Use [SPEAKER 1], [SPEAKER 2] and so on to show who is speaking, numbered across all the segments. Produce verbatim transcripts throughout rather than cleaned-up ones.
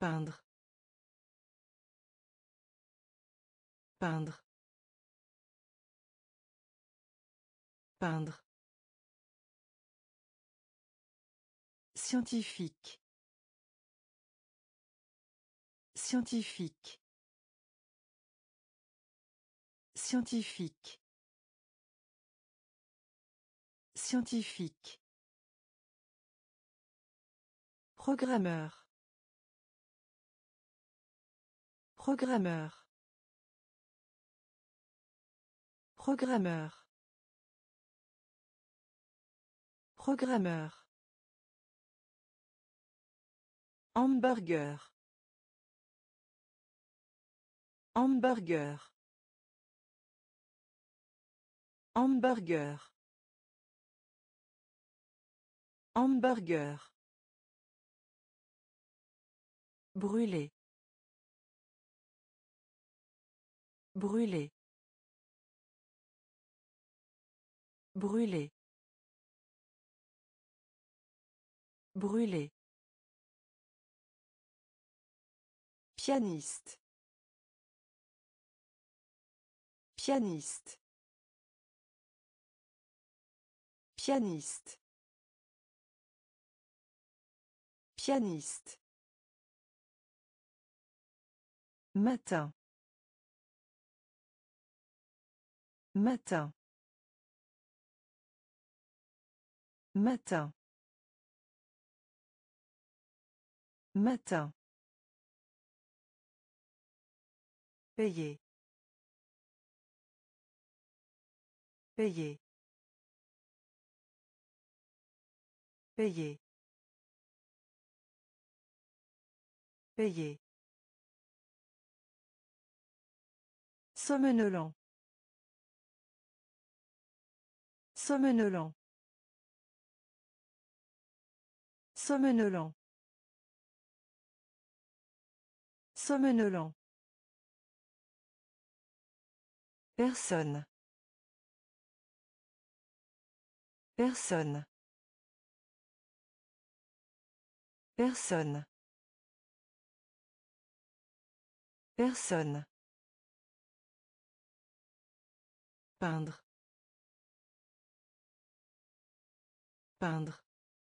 [SPEAKER 1] Peindre. Peindre. Peindre. Scientifique. Scientifique. Scientifique. Scientifique. Programmeur. Programmeur. Programmeur. Programmeur. Hamburger. Hamburger. Hamburger. Hamburger. Brûler. Brûler. Brûler. Brûler. Pianiste. Pianiste. Pianiste. Pianiste. Matin. Matin. Matin. Matin. Payer. Payer. Payer. Payer. Somnolent. Somnolent. Somnolent. Somnolent. Personne. Personne. Personne. Personne. Peindre. Peindre.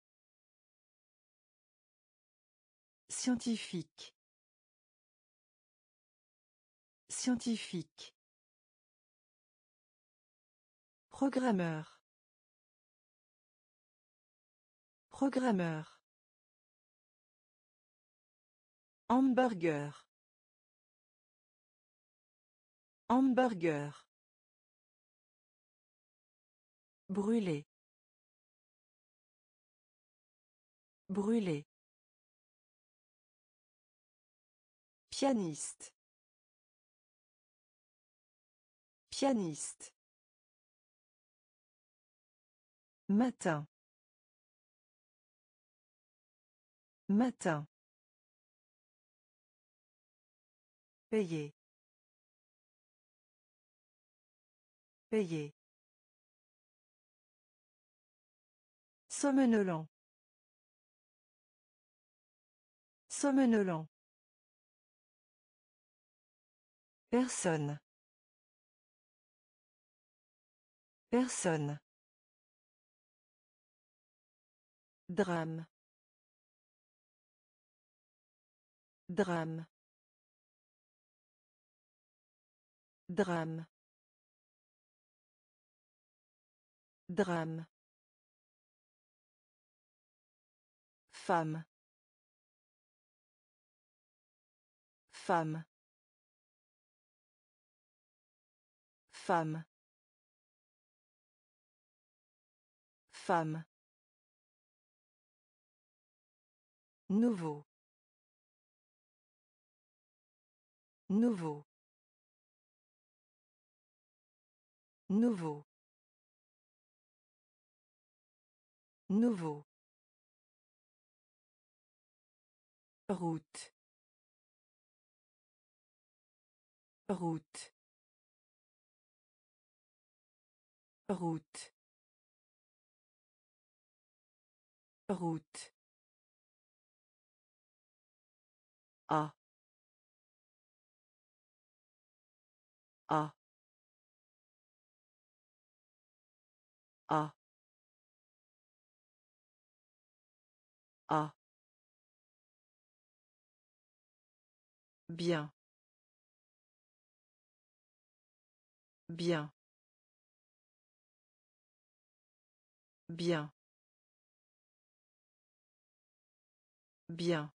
[SPEAKER 1] Scientifique. Scientifique. Programmeur. Programmeur. Hamburger. Hamburger. Brûler. Brûler. Pianiste. Pianiste. Matin. Matin. Payer. Payer. Somnolent. Somnolent. Personne. Personne. Drame. Drame. Drame. Drame. Femme. Femme. Femme. Femme. Nouveau. Nouveau. Nouveau. Nouveau. Route. Route. Route. Route. A. A. A. A. Bien. Bien. Bien. Bien.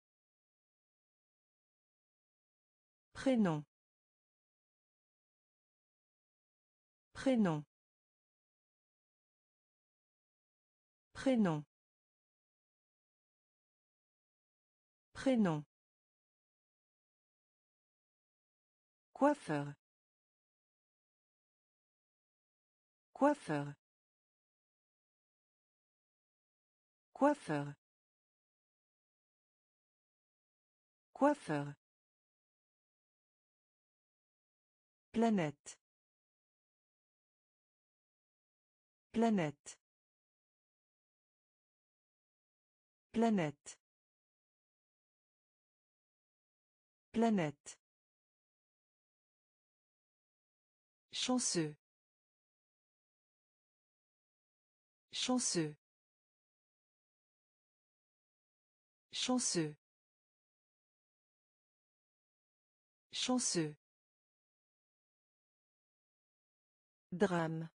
[SPEAKER 1] Prénom. Prénom. Prénom. Prénom. Coiffeur. Coiffeur. Coiffeur. Coiffeur. Planète. Planète. Planète. Planète. Chanceux. Chanceux. Chanceux. Chanceux. Drame.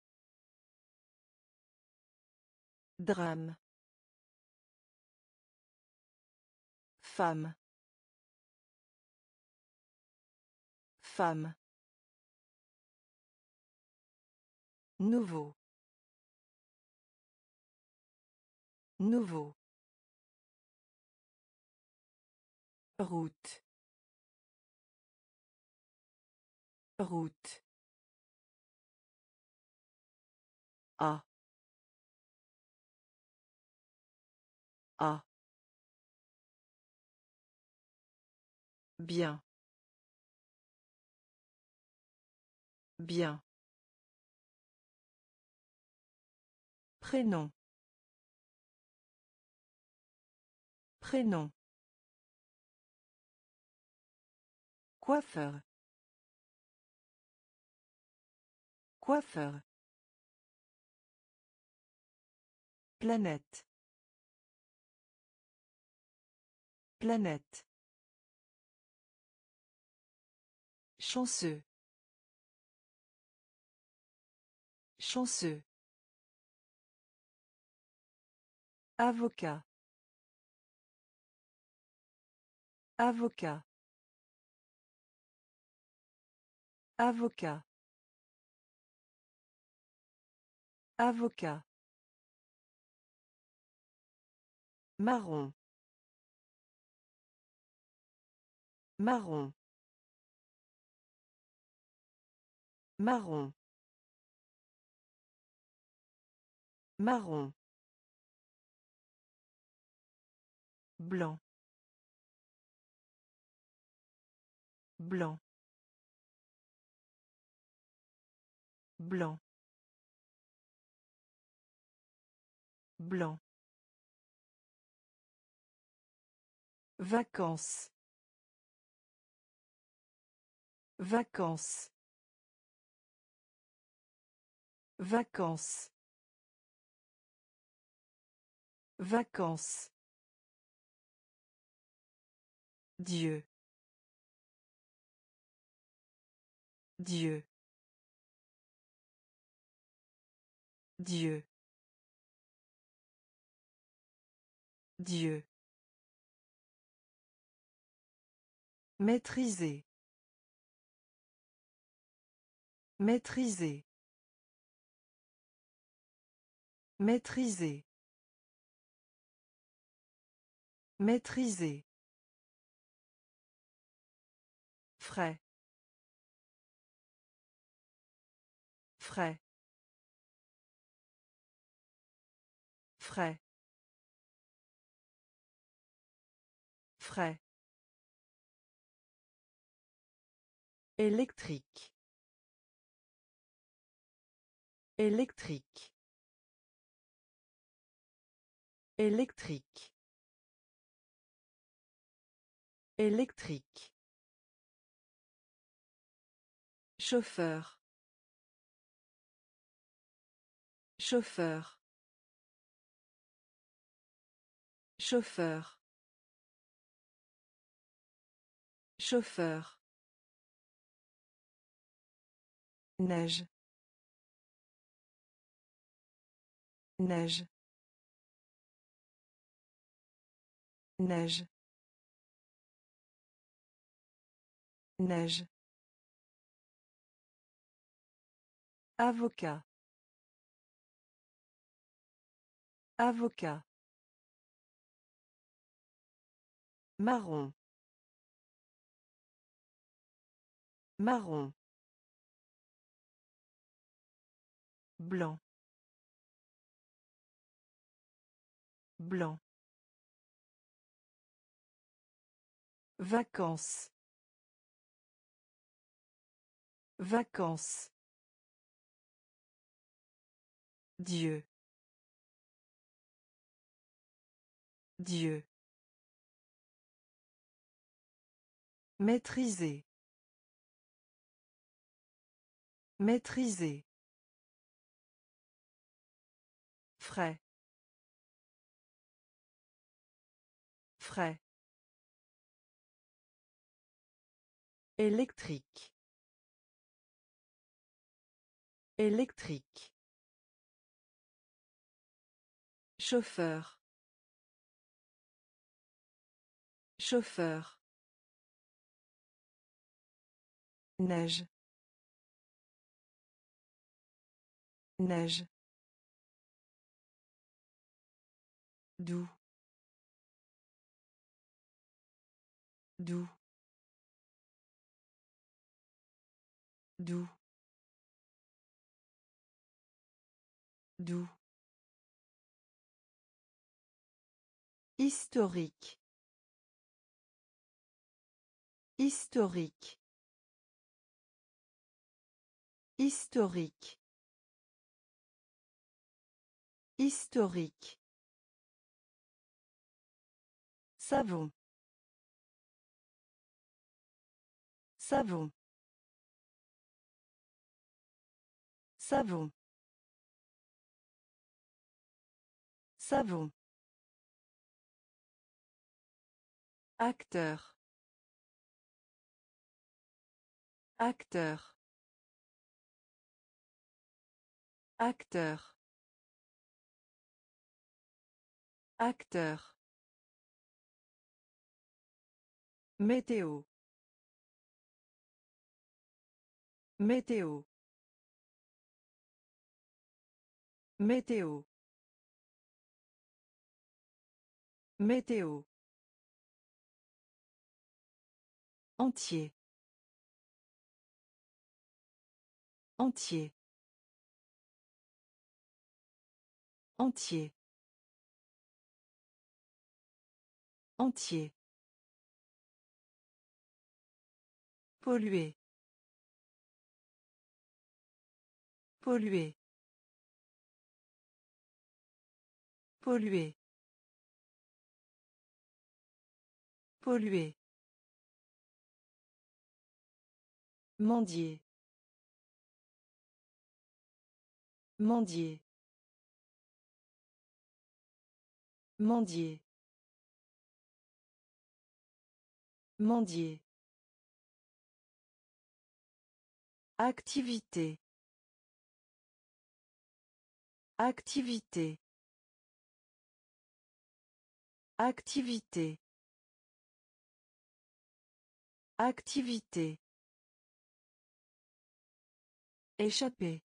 [SPEAKER 1] Drame. Femme. Femme. Nouveau. Nouveau. Route. Route. A. A. Bien. Bien. Prénom. Prénom. Coiffeur. Coiffeur. Planète. Planète. Chanceux. Chanceux. Avocat. Avocat. Avocat. Avocat. Marron. Marron. Marron. Marron. Blanc. Blanc. Blanc. Blanc. Vacances. Vacances. Vacances. Vacances. Dieu. Dieu. Dieu. Dieu. Maîtriser. Maîtriser. Maîtriser. Maîtriser. Frais. Frais. Frais. Frais. Électrique. Électrique. Électrique. Électrique. Chauffeur. Chauffeur. Chauffeur. Chauffeur. Neige. Neige. Neige. Neige. Avocat. Avocat. Marron. Marron. Blanc. Blanc. Vacances. Vacances. Dieu. Dieu. Maîtriser. Maîtriser. Frais. Frais. Électrique. Électrique. Chauffeur. Chauffeur. Neige. Neige. Doux. Doux. Doux. Doux. Historique. Historique. Historique. Historique. Savon. Savon. Savon. Savon. Acteur. Acteur. Acteur. Acteur. Météo. Météo. Météo. Météo. Entier. Entier. Entier. Entier. Polluer. Polluer. Polluer. Polluer. Mendier. Mendier. Mendier. Mendier. Activité. Activité. Activité. Activité. Échapper.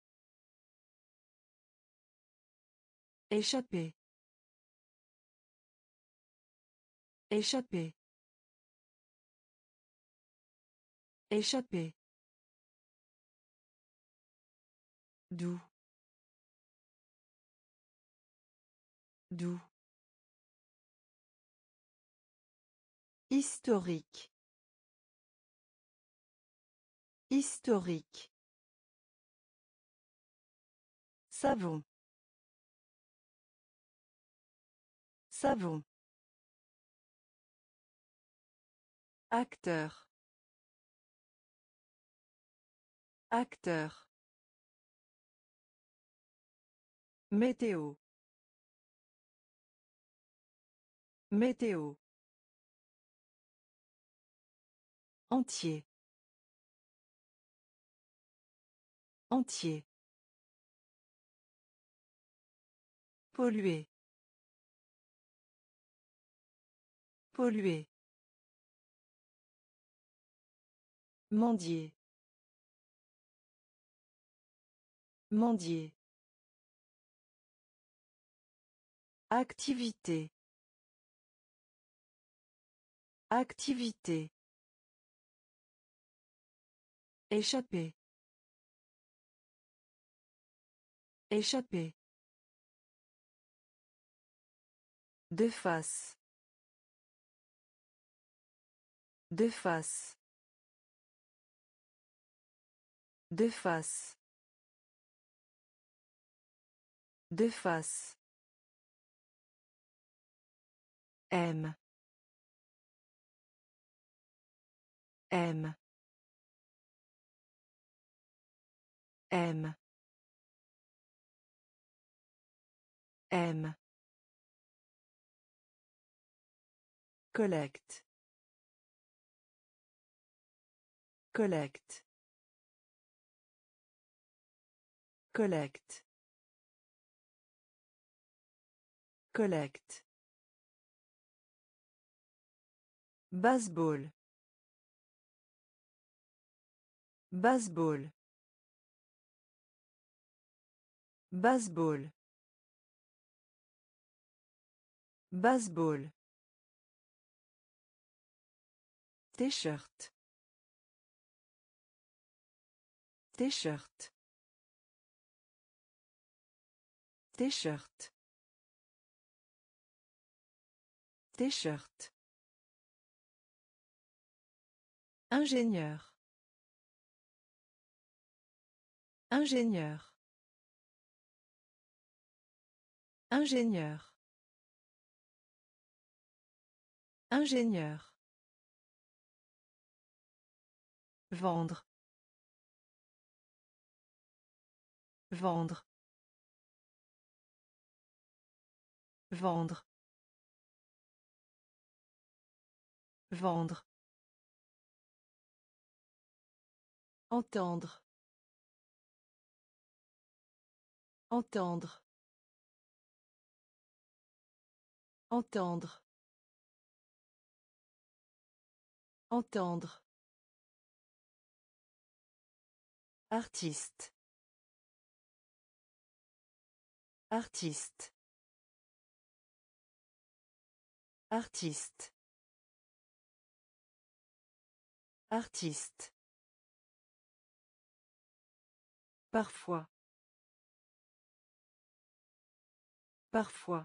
[SPEAKER 1] Échapper. Échapper. Échapper. Doux. Doux. Historique. Historique. Savon. Savon. Acteur. Acteur. Météo. Météo. Entier. Entier. Polluer. Polluer. Mendier. Mendier. Activité. Activité. Échapper. Échapper. De face. De face. De face. De face. M. M. M. M. Collecte. Collecte. Collecte. Collecte. Baseball. Baseball. Baseball. Baseball. T-shirt. T-shirt. T-shirt. T-shirt. Ingénieur. Ingénieur. Ingénieur. Ingénieur. Vendre. Vendre. Vendre. Vendre. Entendre. Entendre. Entendre. Entendre. Artiste. Artiste. Artiste. Artiste. Parfois. Parfois.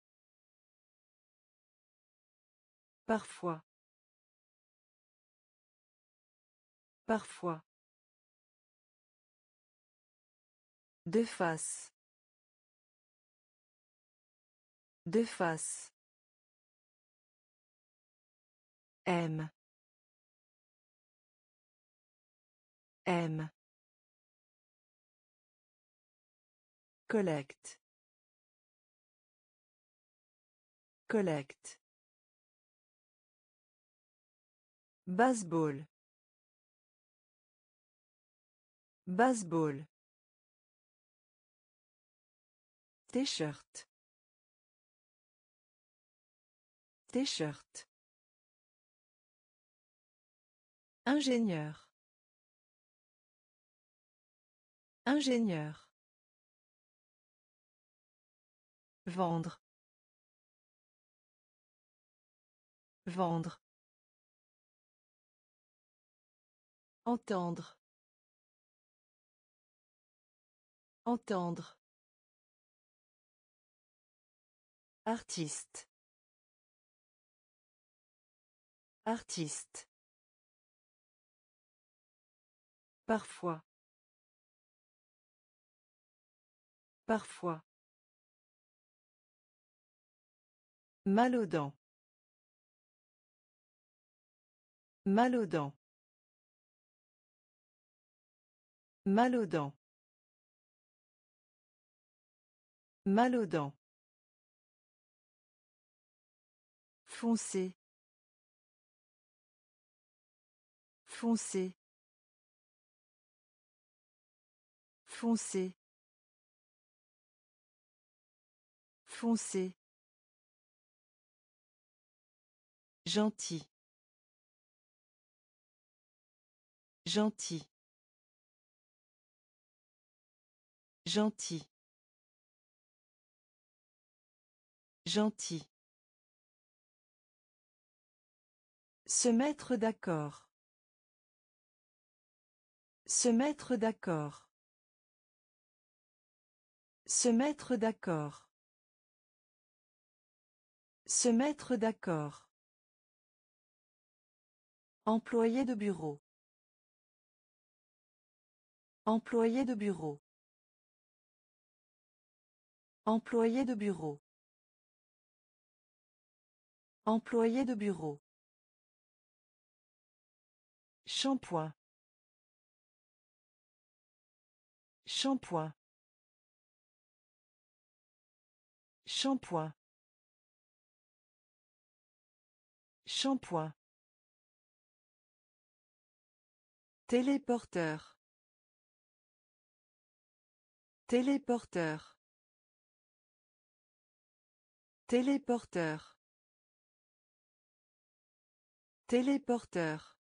[SPEAKER 1] Parfois. Parfois. De face. De face. M. M. Collecte. Collecte. Baseball. Baseball. T-shirt. T-shirt. Ingénieur. Ingénieur. Vendre. Vendre. Entendre. Entendre. Artiste. Artiste. Parfois. Parfois. Mal aux dents. Mal aux dents. Mal aux dents. Mal aux dents. Foncé. Foncé. Foncé. Foncé. Gentil. Gentil. Gentil. Gentil. Se mettre d'accord. Se mettre d'accord. Se mettre d'accord. Se mettre d'accord. Employé de bureau. Employé de bureau. Employé de bureau. Employé de bureau. Shampoing. Shampoing. Shampoing. Shampoing. Téléporteur. Téléporteur. Téléporteur. Téléporteur.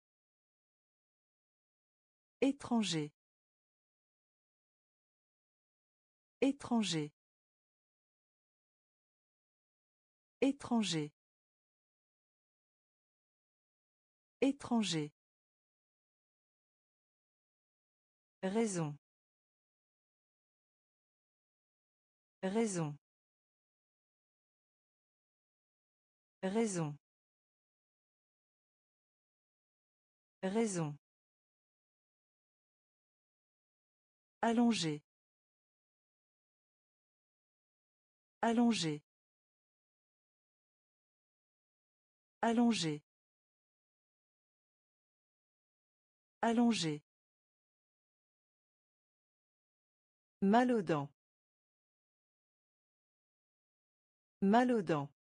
[SPEAKER 1] Étranger. Étranger. Étranger. Étranger. Raison. Raison. Raison. Raison. Allongé. Allongé. Allongé. Allongé. Mal aux dents. Mal aux dents.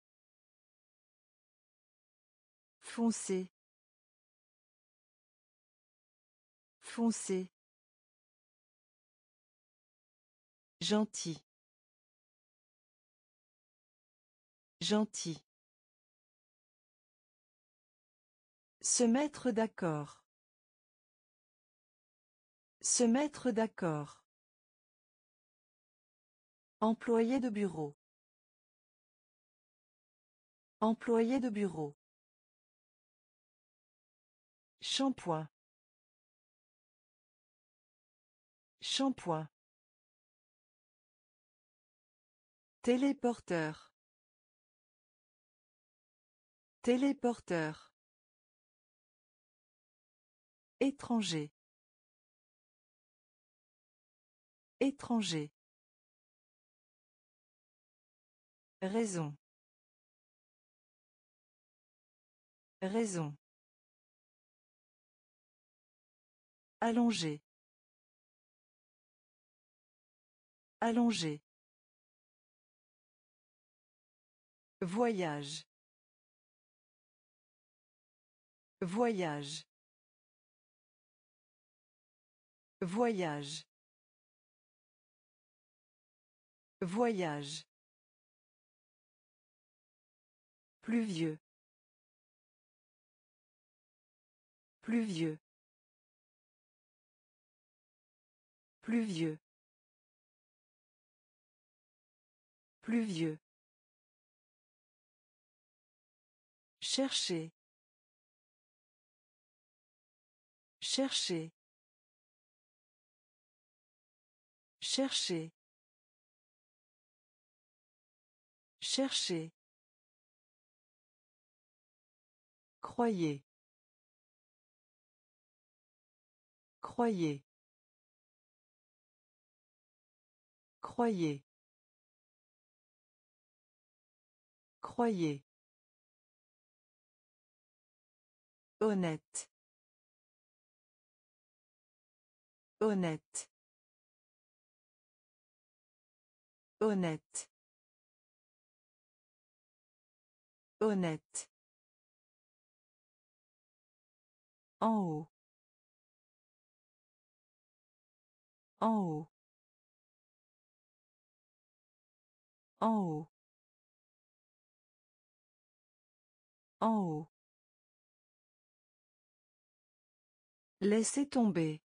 [SPEAKER 1] Foncé. Foncé. Gentil. Gentil. Se mettre d'accord. Se mettre d'accord. Employé de bureau. Employé de bureau. Shampoing. Shampoing. Téléporteur. Téléporteur. Étranger. Étranger. Raison. Raison. Allongé. Allongé. Voyage. Voyage. Voyage. Voyage. Pluvieux. Pluvieux. Pluvieux. Pluvieux. Chercher. Chercher. Chercher. Chercher. Croyez. Croyez. Croyez. Croyez. Honnête. Honnête. Honnête. Honnête. En haut. En haut. En haut. En haut. Laissez tomber.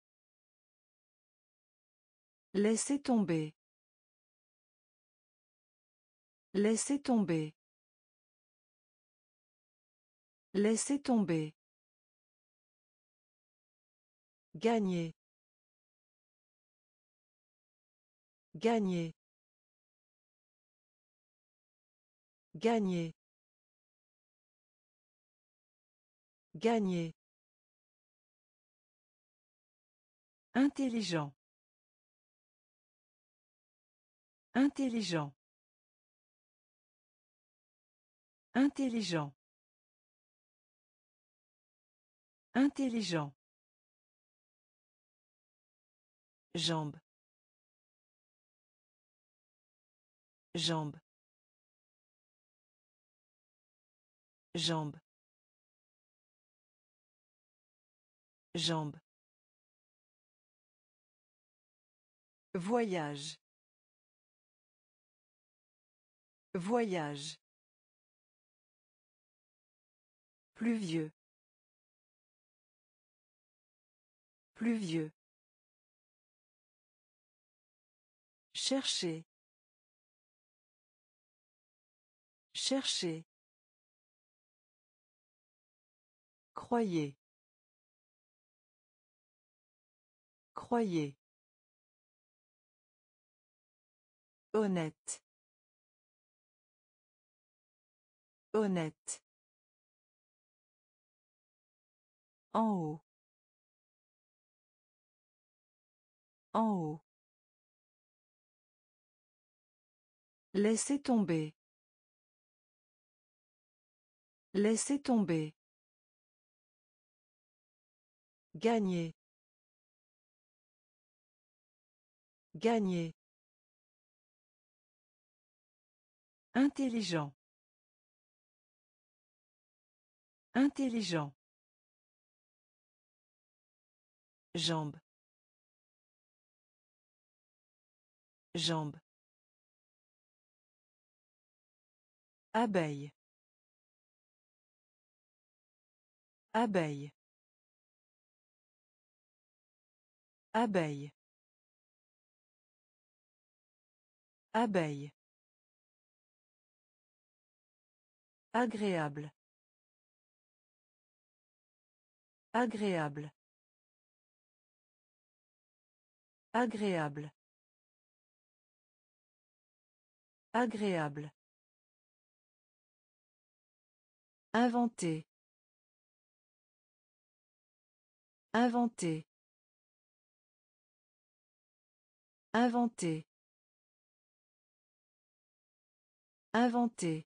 [SPEAKER 1] Laissez tomber. Laissez tomber. Laissez tomber. Gagner. Gagner. Gagner. Gagner. Intelligent. Intelligent. Intelligent. Intelligent. Jambe. Jambe. Jambe. Jambe. Voyage. Voyage. Pluvieux. Pluvieux. Chercher. Chercher. Croyez. Croyez. Honnête. Honnête. En haut. En haut. Laissez tomber. Laissez tomber. Gagner. Gagner. Intelligent. Intelligent. Jambe. Jambe. Abeille. Abeille. Abeille. Abeille. Agréable. Agréable. Agréable. Agréable. Inventer. Inventer. Inventer. Inventer.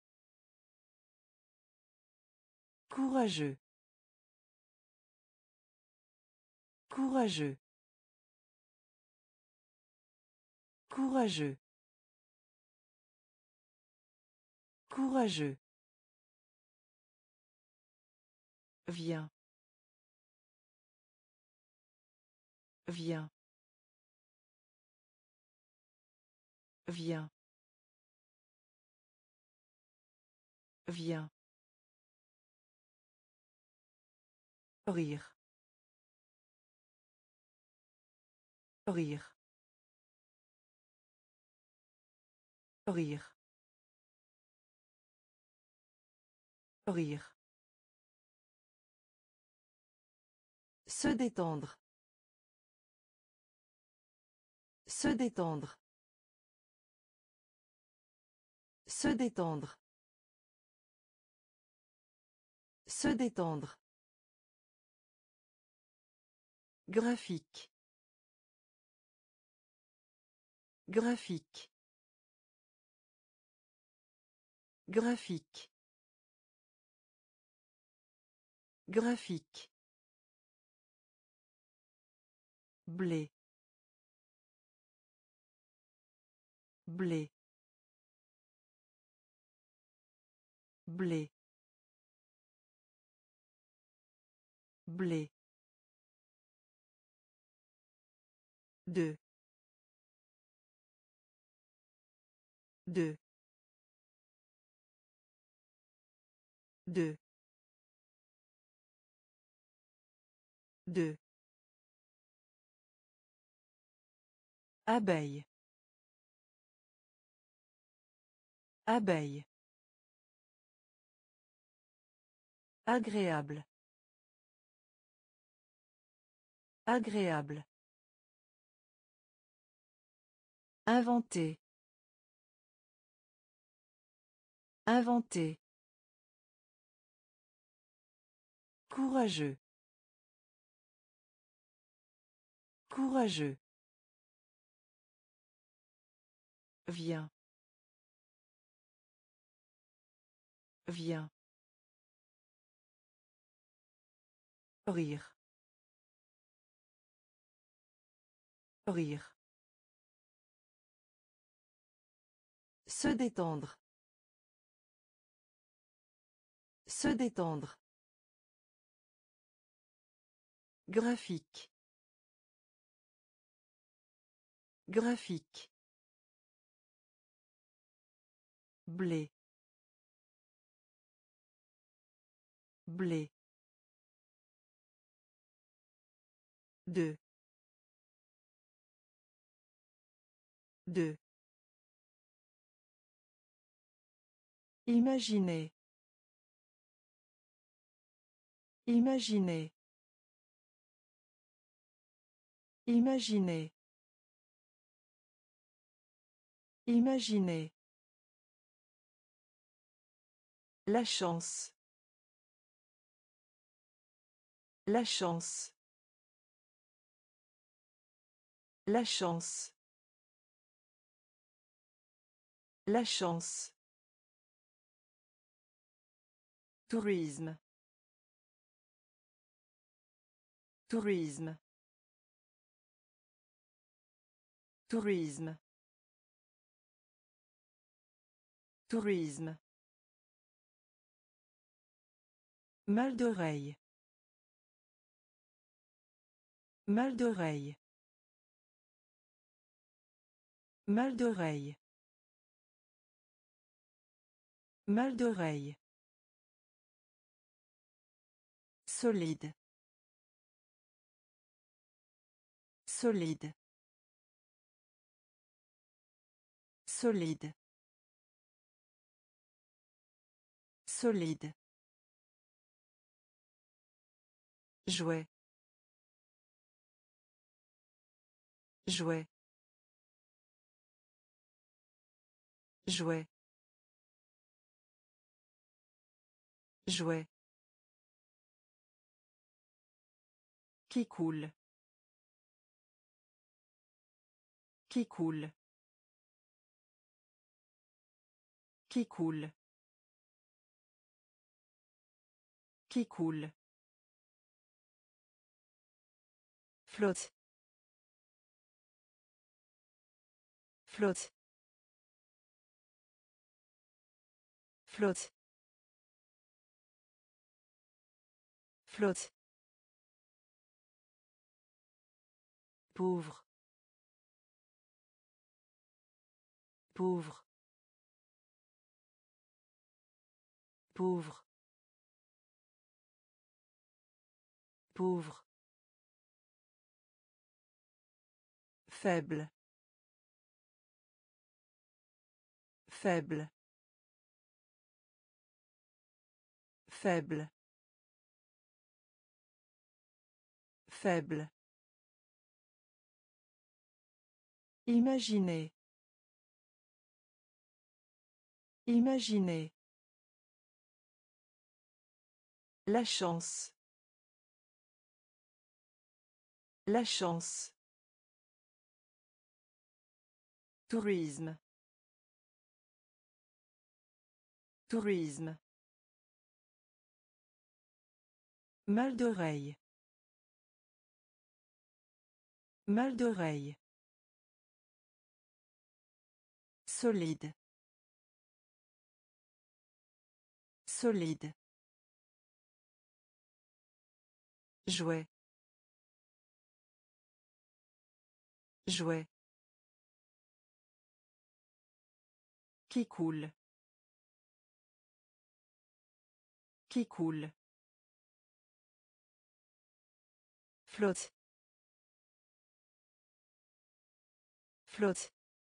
[SPEAKER 1] Courageux. Courageux. Courageux. Courageux. Viens. Viens. Viens. Viens. Rire. Rire. Rire. Rire. Se détendre. Se détendre. Se détendre. Se détendre. Graphique. Graphique. Graphique. Graphique. Blé. Blé. Blé. Blé. Deux. Deux. Deux. Deux. Abeille. Abeille. Agréable. Agréable. Inventer. Inventer. Courageux. Courageux. Viens. Viens. Rire. Rire. Se détendre. Se détendre. Graphique. Graphique. Blé. Blé. Deux. Deux. Imaginez. Imaginez. Imaginez. Imaginez. La chance. La chance. La chance. La chance. Tourisme. Tourisme. Tourisme. Tourisme. Mal d'oreille. Mal d'oreille. Mal d'oreille. Mal d'oreille. Solide. Solide. Solide. Solide. Jouet. Jouet. Jouet. Jouet. Qui coule. Qui coule. Qui coule. Qui coule. Flotte. Flotte. Flotte. Flotte. Pauvre. Pauvre. Pauvre. Pauvre. Faible. Faible. Faible. Faible. Imaginez. Imaginez. La chance. La chance. Tourisme. Tourisme. Mal d'oreille. Mal d'oreille. Solide. Solide. Jouet. Jouet. Qui coule. Qui coule. Flotte. Flotte.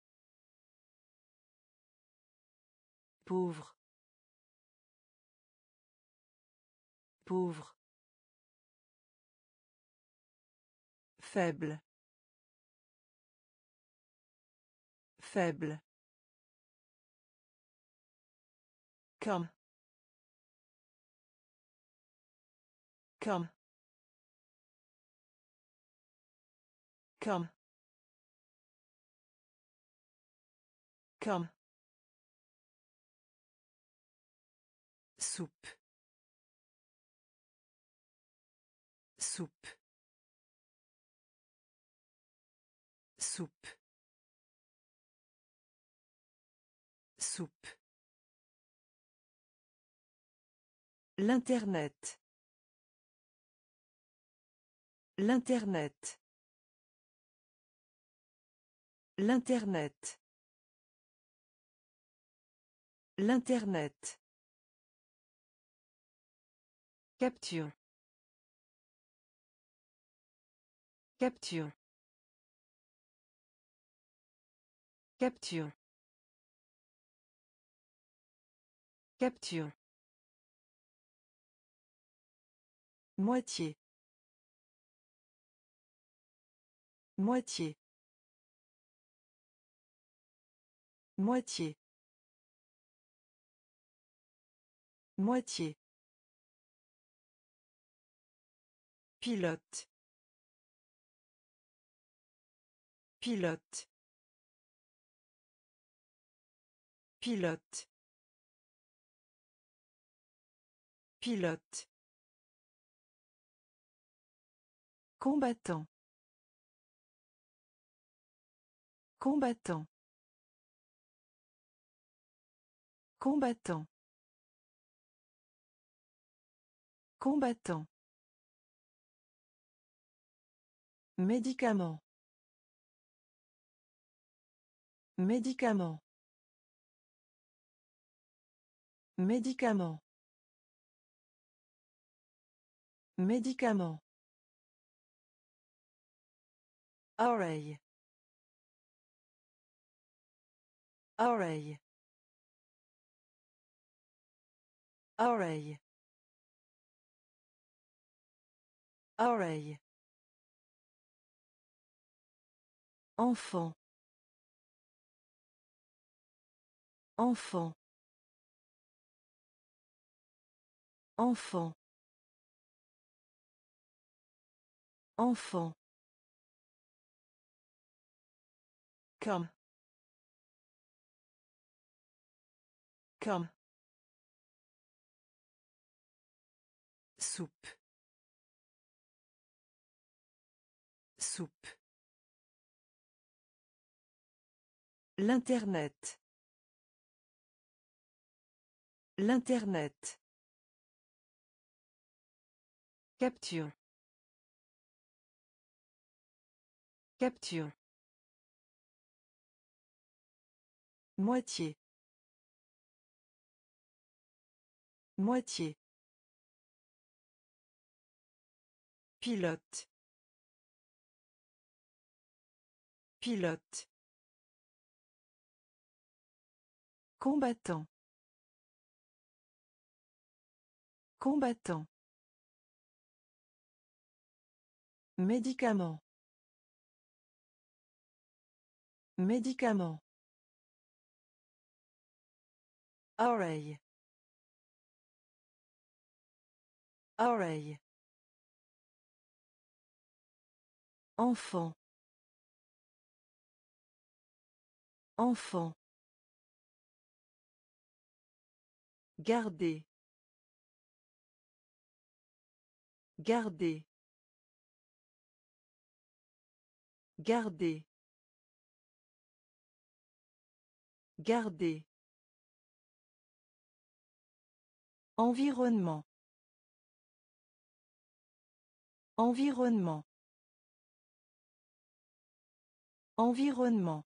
[SPEAKER 1] Pauvre. Pauvre. Faible. Faible. Comme. Comme. Comme. Comme. Soupe. Soupe. Soupe. Soupe. L'Internet. L'Internet. L'Internet. L'Internet. Capture. Capture. Capture. Capture. Moitié. Moitié. Moitié. Moitié. Pilote. Pilote. Pilote. Pilote. Combattant. Combattant. Combattant. Combattant. Médicament. Médicament. Médicament. Médicament. Oreille. Oreille. Oreille. Oreille. Enfant. Enfant. Enfant. Enfant. Comme. Comme. Soupe. Soupe. L'Internet. L'Internet. Capture. Capture. Moitié. Moitié. Pilote. Pilote. Combattant. Combattant. Médicament. Médicament. Oreille. Oreille. Enfant. Enfant. Garder. Garder. Garder. Garder. Environnement. Environnement. Environnement.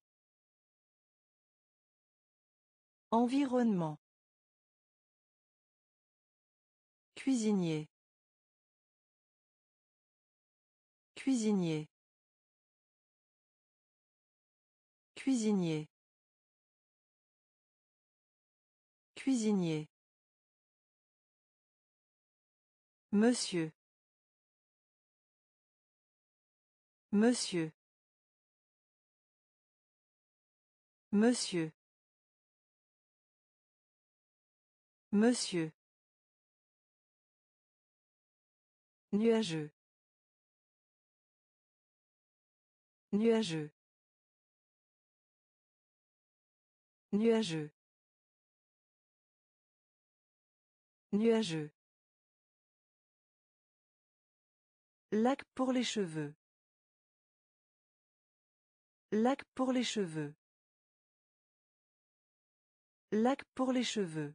[SPEAKER 1] Environnement. Cuisinier. Cuisinier. Cuisinier. Cuisinier. Monsieur. Monsieur. Monsieur. Monsieur. Nuageux. Nuageux. Nuageux. Nuageux. Lac pour les cheveux. Lac pour les cheveux. Lac pour les cheveux.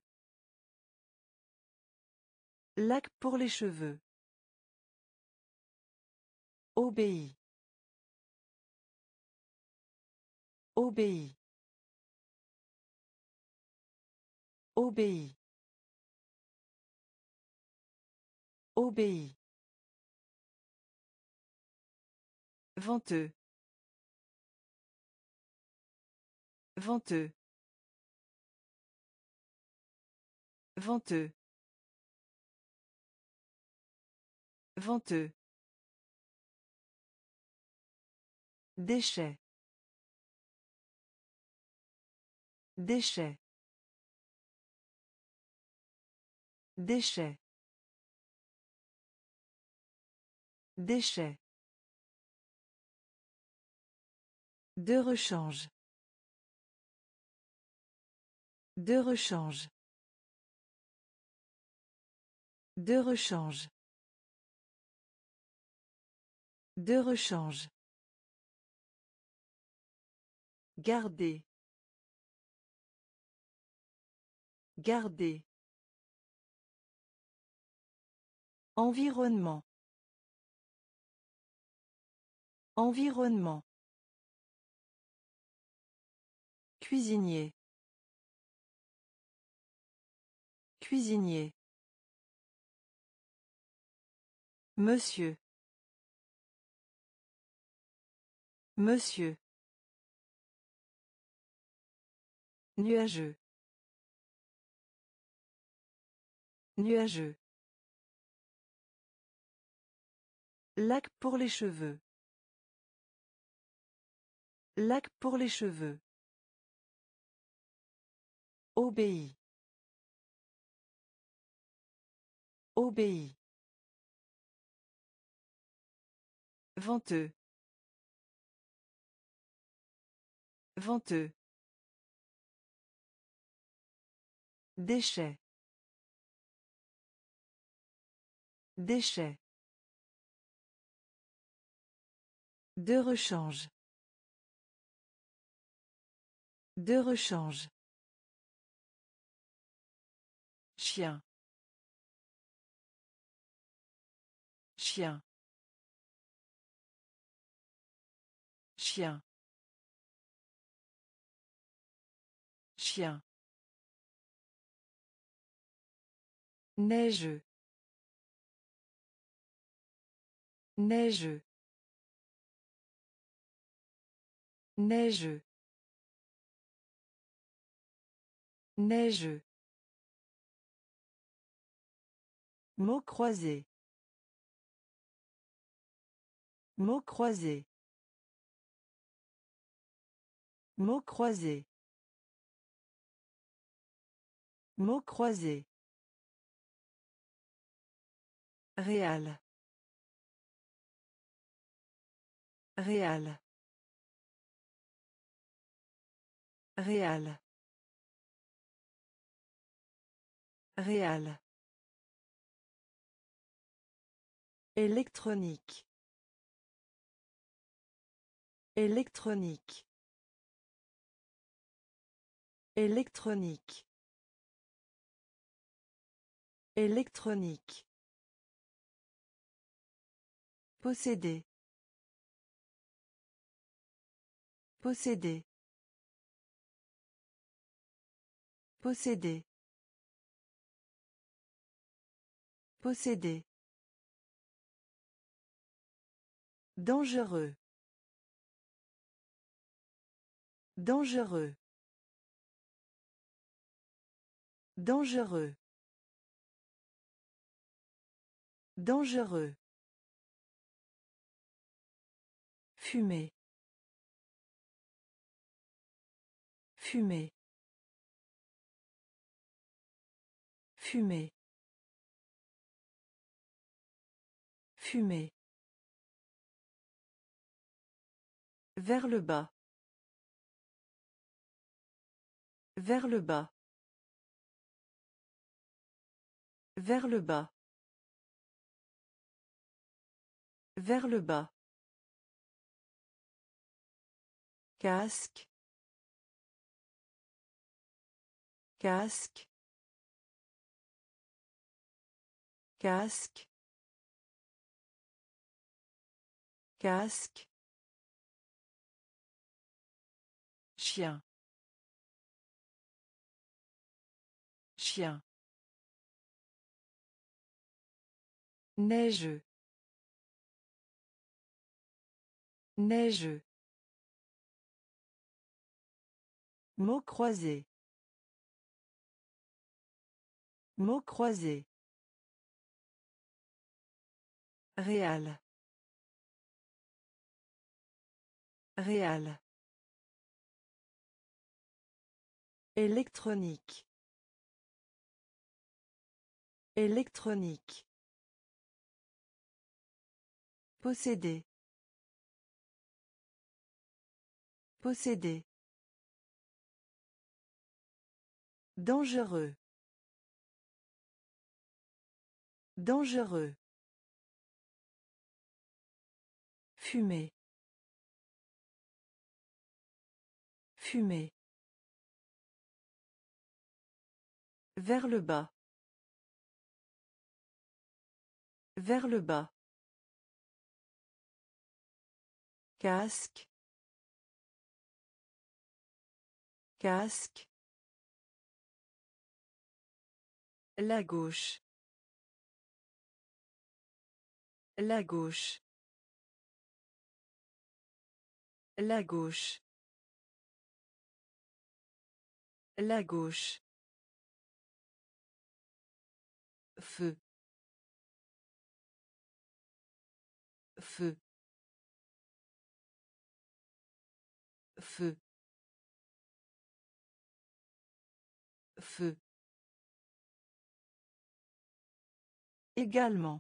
[SPEAKER 1] Lac pour les cheveux. Obéit. Obéit. Obéit. Obéit. Venteux. Venteux. Venteux. Venteux. Déchets. Déchets. Déchets. Déchets. De rechange. De rechange. De rechange. De rechange. Garder. Garder. Environnement. Environnement. Cuisinier. Cuisinier. Monsieur. Monsieur. Nuageux. Nuageux. Lac pour les cheveux. Lac pour les cheveux. Obéit. Obéit. Venteux. Venteux. Déchets. Déchets. De rechange. De rechange. Chien. Chien. Chien. Chien. Neigeux. Neigeux. Neigeux. Neigeux. Mots croisés. Mots croisés. Mots croisés. Mots croisés. Réal. Réal. Réal. Réal. Électronique. Électronique. Électronique. Électronique. Posséder. Posséder. Posséder. Posséder. Dangereux. Dangereux. Dangereux. Dangereux. Fumer. Fumer. Fumer. Fumer. Vers le bas. Vers le bas. Vers le bas. Vers le bas. Casque. Casque. Casque. Casque. Chien. Chien. Neigeux. Neigeux. Mots croisés. Mots croisés. Réal. Réal. Électronique. Électronique. Posséder. Posséder. Dangereux. Dangereux. Fumer. Fumer. Vers le bas. Vers le bas. Casque. Casque. La gauche. La gauche. La gauche. La gauche. Feu. Feu. Feu. Feu. Également.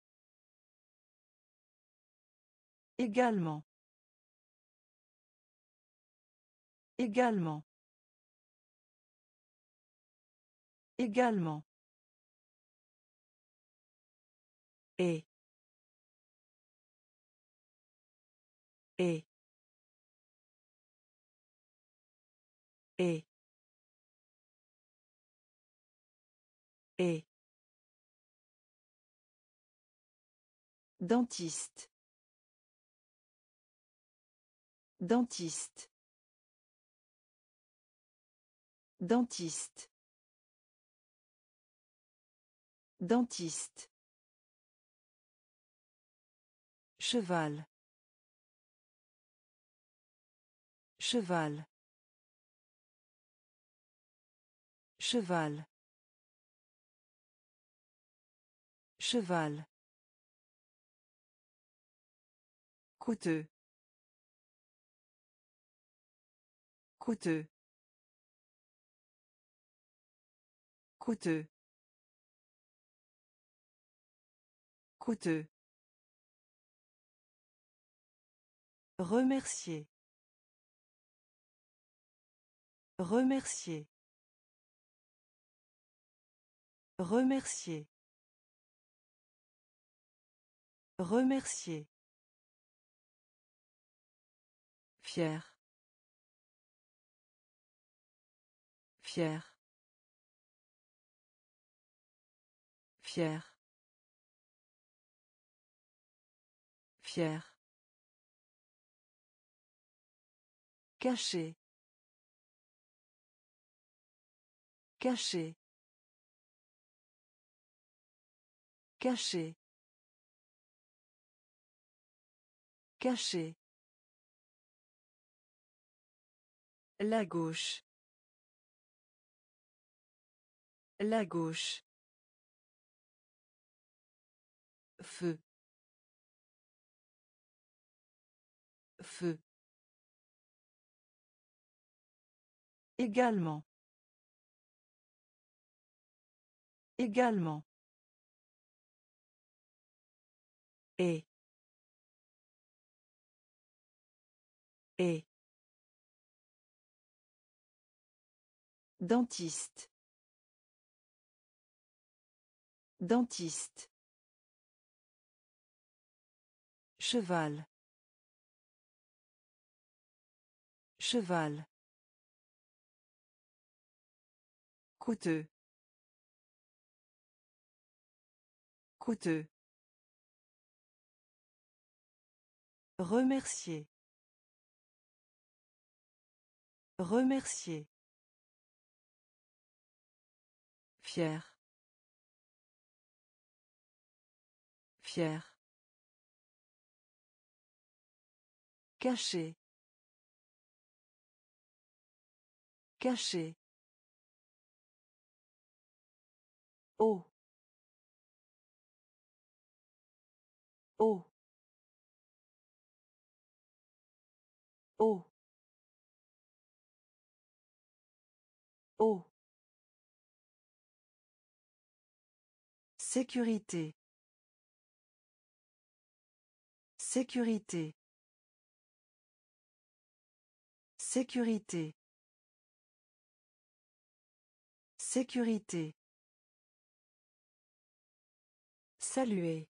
[SPEAKER 1] Également. Également. Également. Et. Et. Et. Et. Dentiste. Dentiste. Dentiste. Dentiste. Cheval. Cheval. Cheval. Cheval. Coûteux. Coûteux. Coûteux. Coûteux. Remercier. Remercier. Remercier. Remercier. Fier. Fier. Fier. Fier. Caché. Caché. Caché. Caché. La gauche. La gauche. Feu. Feu. Également. Également. Et. Et. Dentiste. Dentiste. Cheval. Cheval. Coûteux. Coûteux. Remercier. Remercier. Fier. Fier. Caché. Caché. Oh. Oh. Oh. Oh. Sécurité. Sécurité. Sécurité. Sécurité. Saluer.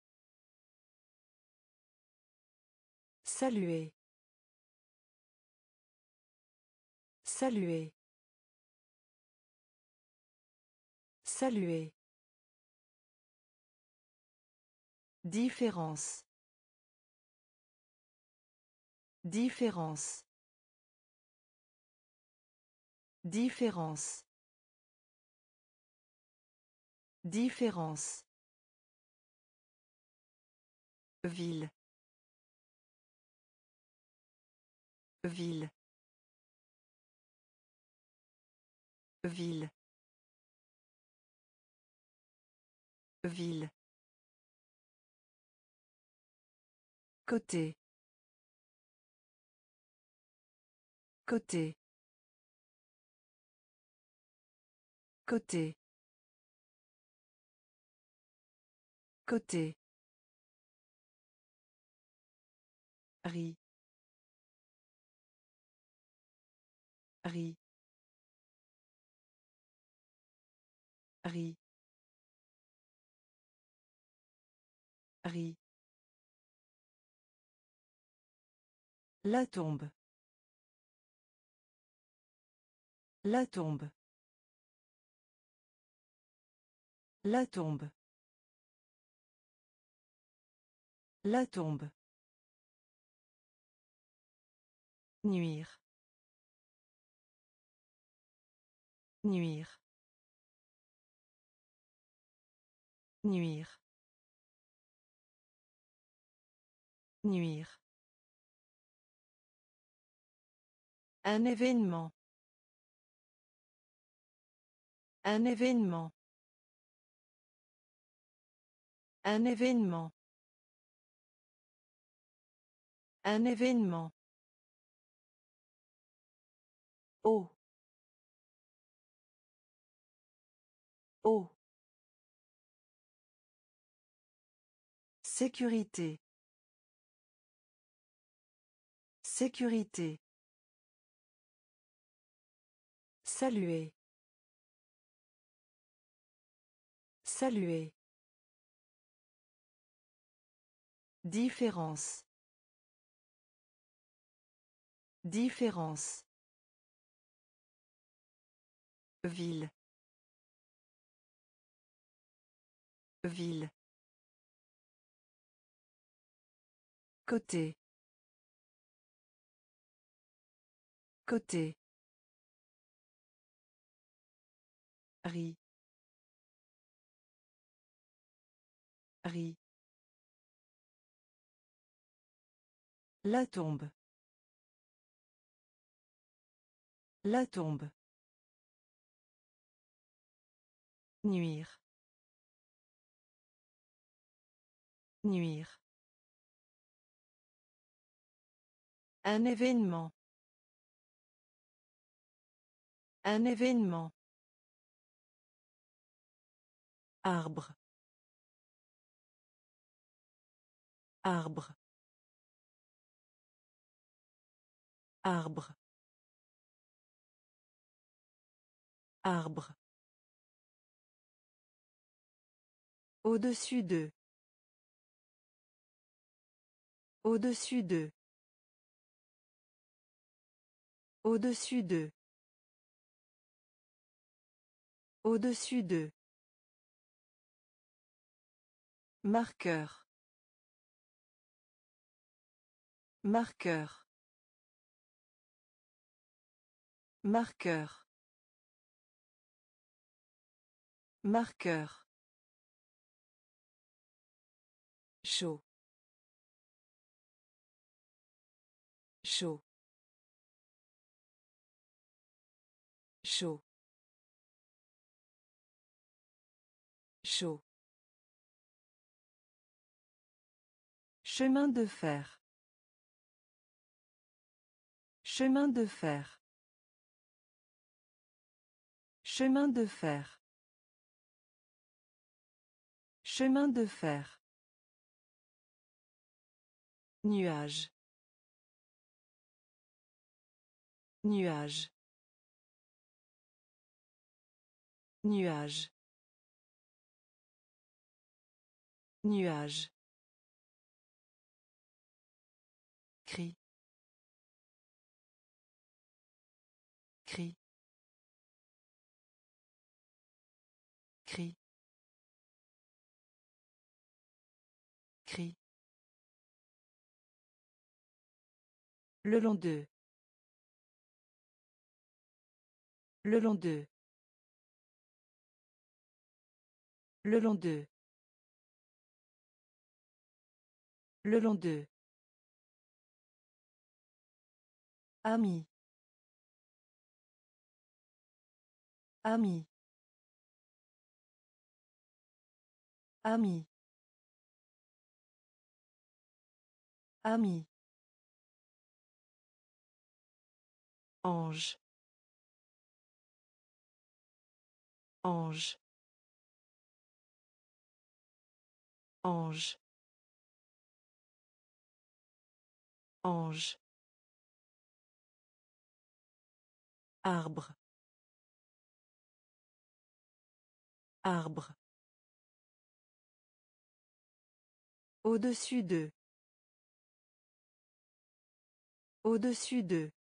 [SPEAKER 1] Saluer. Saluer. Saluer. Différence. Différence. Différence. Différence. Ville. Ville. Ville. Ville. Côté. Côté. Côté. Côté. Riz. Riz. Riz. Riz. La tombe. La tombe. La tombe. La tombe. Nuire. Nuire. Nuire. Nuire. Un événement. Un événement. Un événement. Un événement. Oh. Oh. Sécurité. Sécurité. Saluer. Saluer. Différence. Différence. Ville. Ville. Côté. Côté. Riz. Riz. La tombe. La tombe. Nuire. Nuire. Un événement. Un événement. Arbre. Arbre. Arbre. Arbre. Au-dessus d'eux. Au-dessus d'eux. Au-dessus d'eux. Au-dessus d'eux. Marqueur. Marqueur. Marqueur. Marqueur. Chaud. Chaud. Chaud. Chaud. Chemin de fer. Chemin de fer. Chemin de fer. Chemin de fer. Nuage. Nuage. Nuage. Nuage. Cri. Cri. Cri. Cri. Le long d'eux. Le long d'eux. Le long d'eux. Le long d'eux. Ami. Ami. Ami. Ami. Ange. Ange. Ange. Ange. Arbre. Arbre. Au-dessus d'eux. Au-dessus d'eux.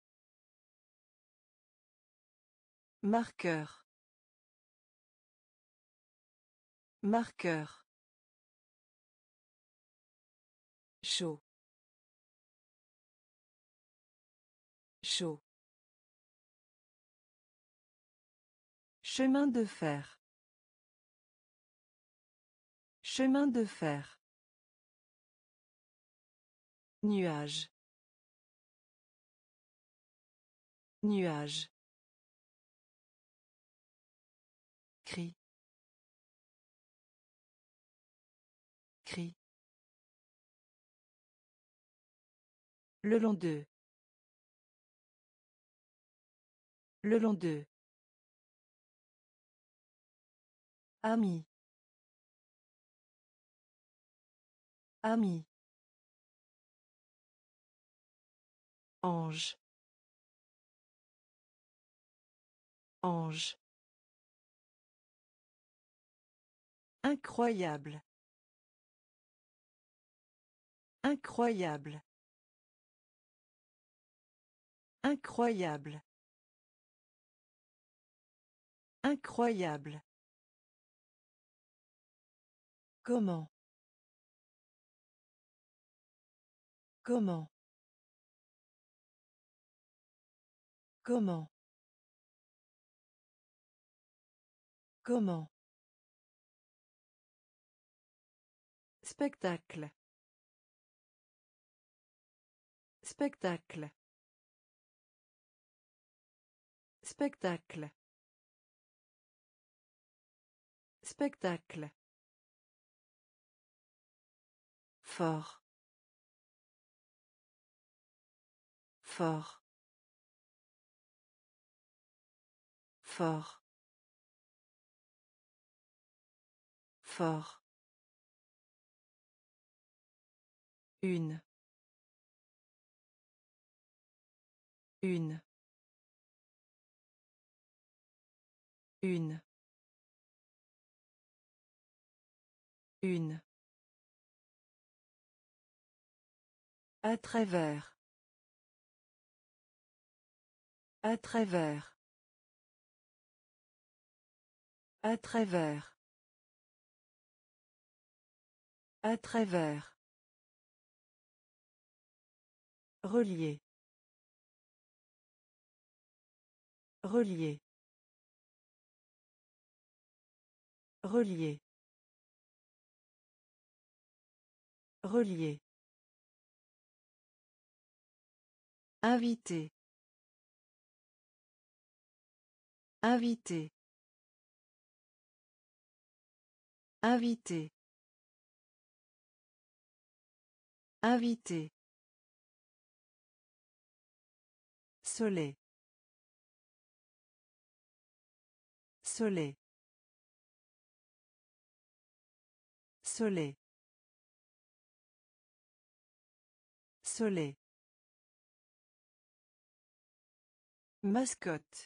[SPEAKER 1] Marqueur. Marqueur. Chaud. Chaud. Chemin de fer. Chemin de fer. Nuage. Nuage. Cri. Cri. Le long d'eux. Le long d'eux. Ami. Ami. Ange. Ange. Incroyable. Incroyable. Incroyable. Incroyable. Comment? Comment? Comment? Comment? Spectacle. Spectacle. Spectacle. Spectacle. Fort. Fort. Fort. Fort. Une. Une. Une. Une. À travers. À travers. À travers. À travers. Relier. Relier. Relier. Relier. Invité. Invité. Invité. Invité. Soleil. Soleil. Soleil. Soleil. Mascotte.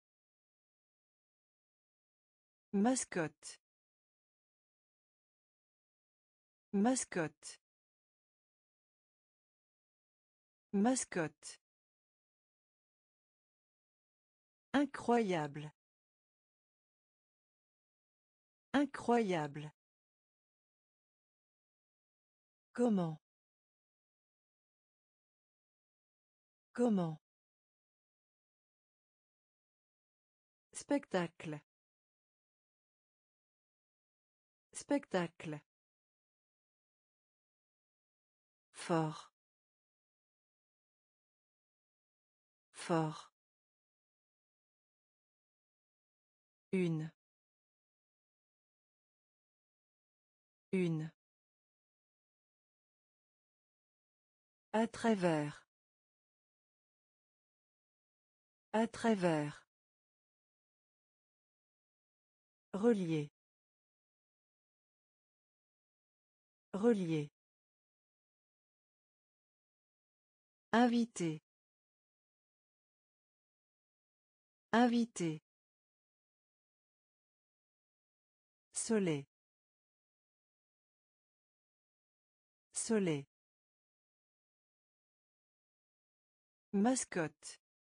[SPEAKER 1] Mascotte. Mascotte. Mascotte. Incroyable. Incroyable. Comment? Comment? Spectacle. Spectacle. Fort. Fort. Une. Une. À travers. À travers. Relier. Relier. Invité. Invité. Soleil. Soleil. Mascotte.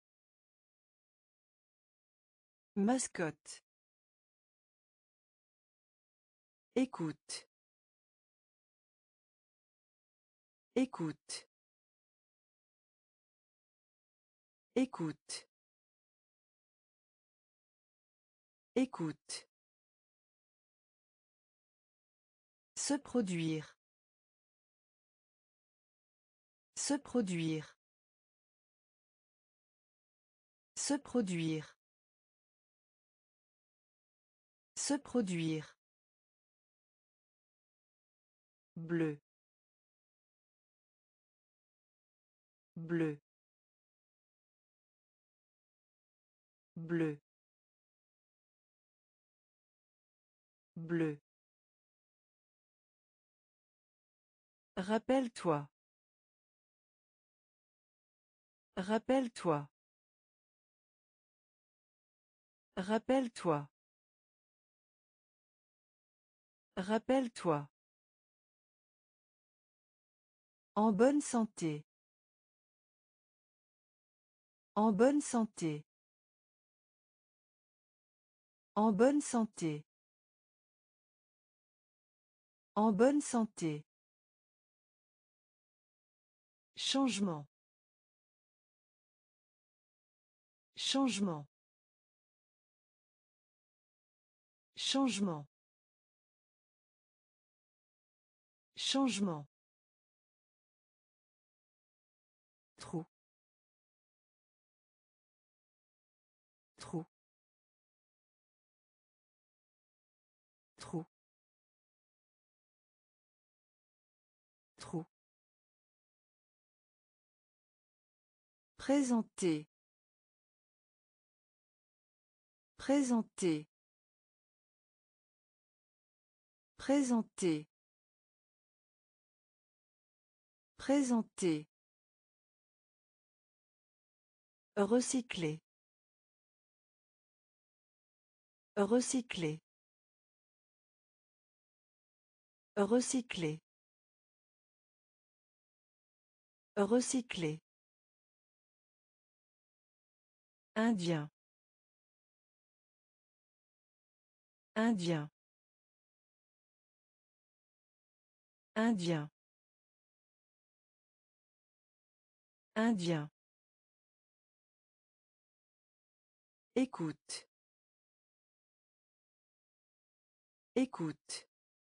[SPEAKER 1] Mascotte. Écoute. Écoute. Écoute. Écoute. Se produire. Se produire. Se produire. Se produire. Bleu. Bleu. Bleu. Bleu. Rappelle-toi. Rappelle-toi. Rappelle-toi. Rappelle-toi. En bonne santé. En bonne santé. En bonne santé. En bonne santé. Changement. Changement. Changement. Changement. Trou. Trou. Trou. Trou. Présenter. Présenter. Présenter. Présenter. Recycler. Recycler. Recycler. Recycler. Indien. Indien. Indien. Indien. Écoute. Écoute.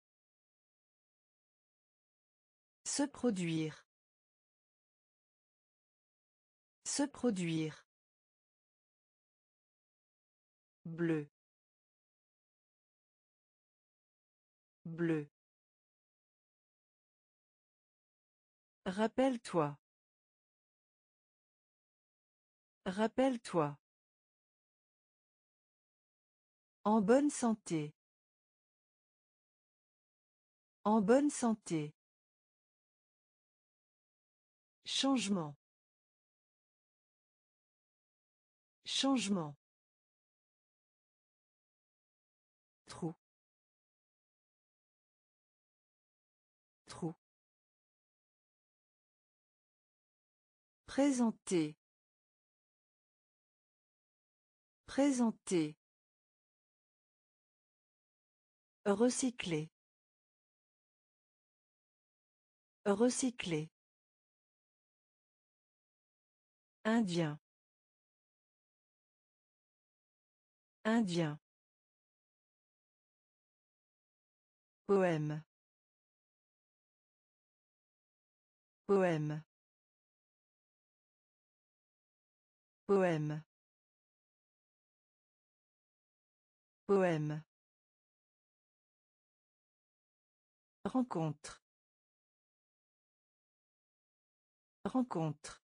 [SPEAKER 1] Se produire. Se produire. Bleu. Bleu. Rappelle-toi. Rappelle-toi. En bonne santé. En bonne santé. Changement. Changement. Trou. Trou. Présenter. Présenter. Recycler. Recycler. Indien. Indien. Poème. Poème. Poème. Poème. Rencontre. Rencontre.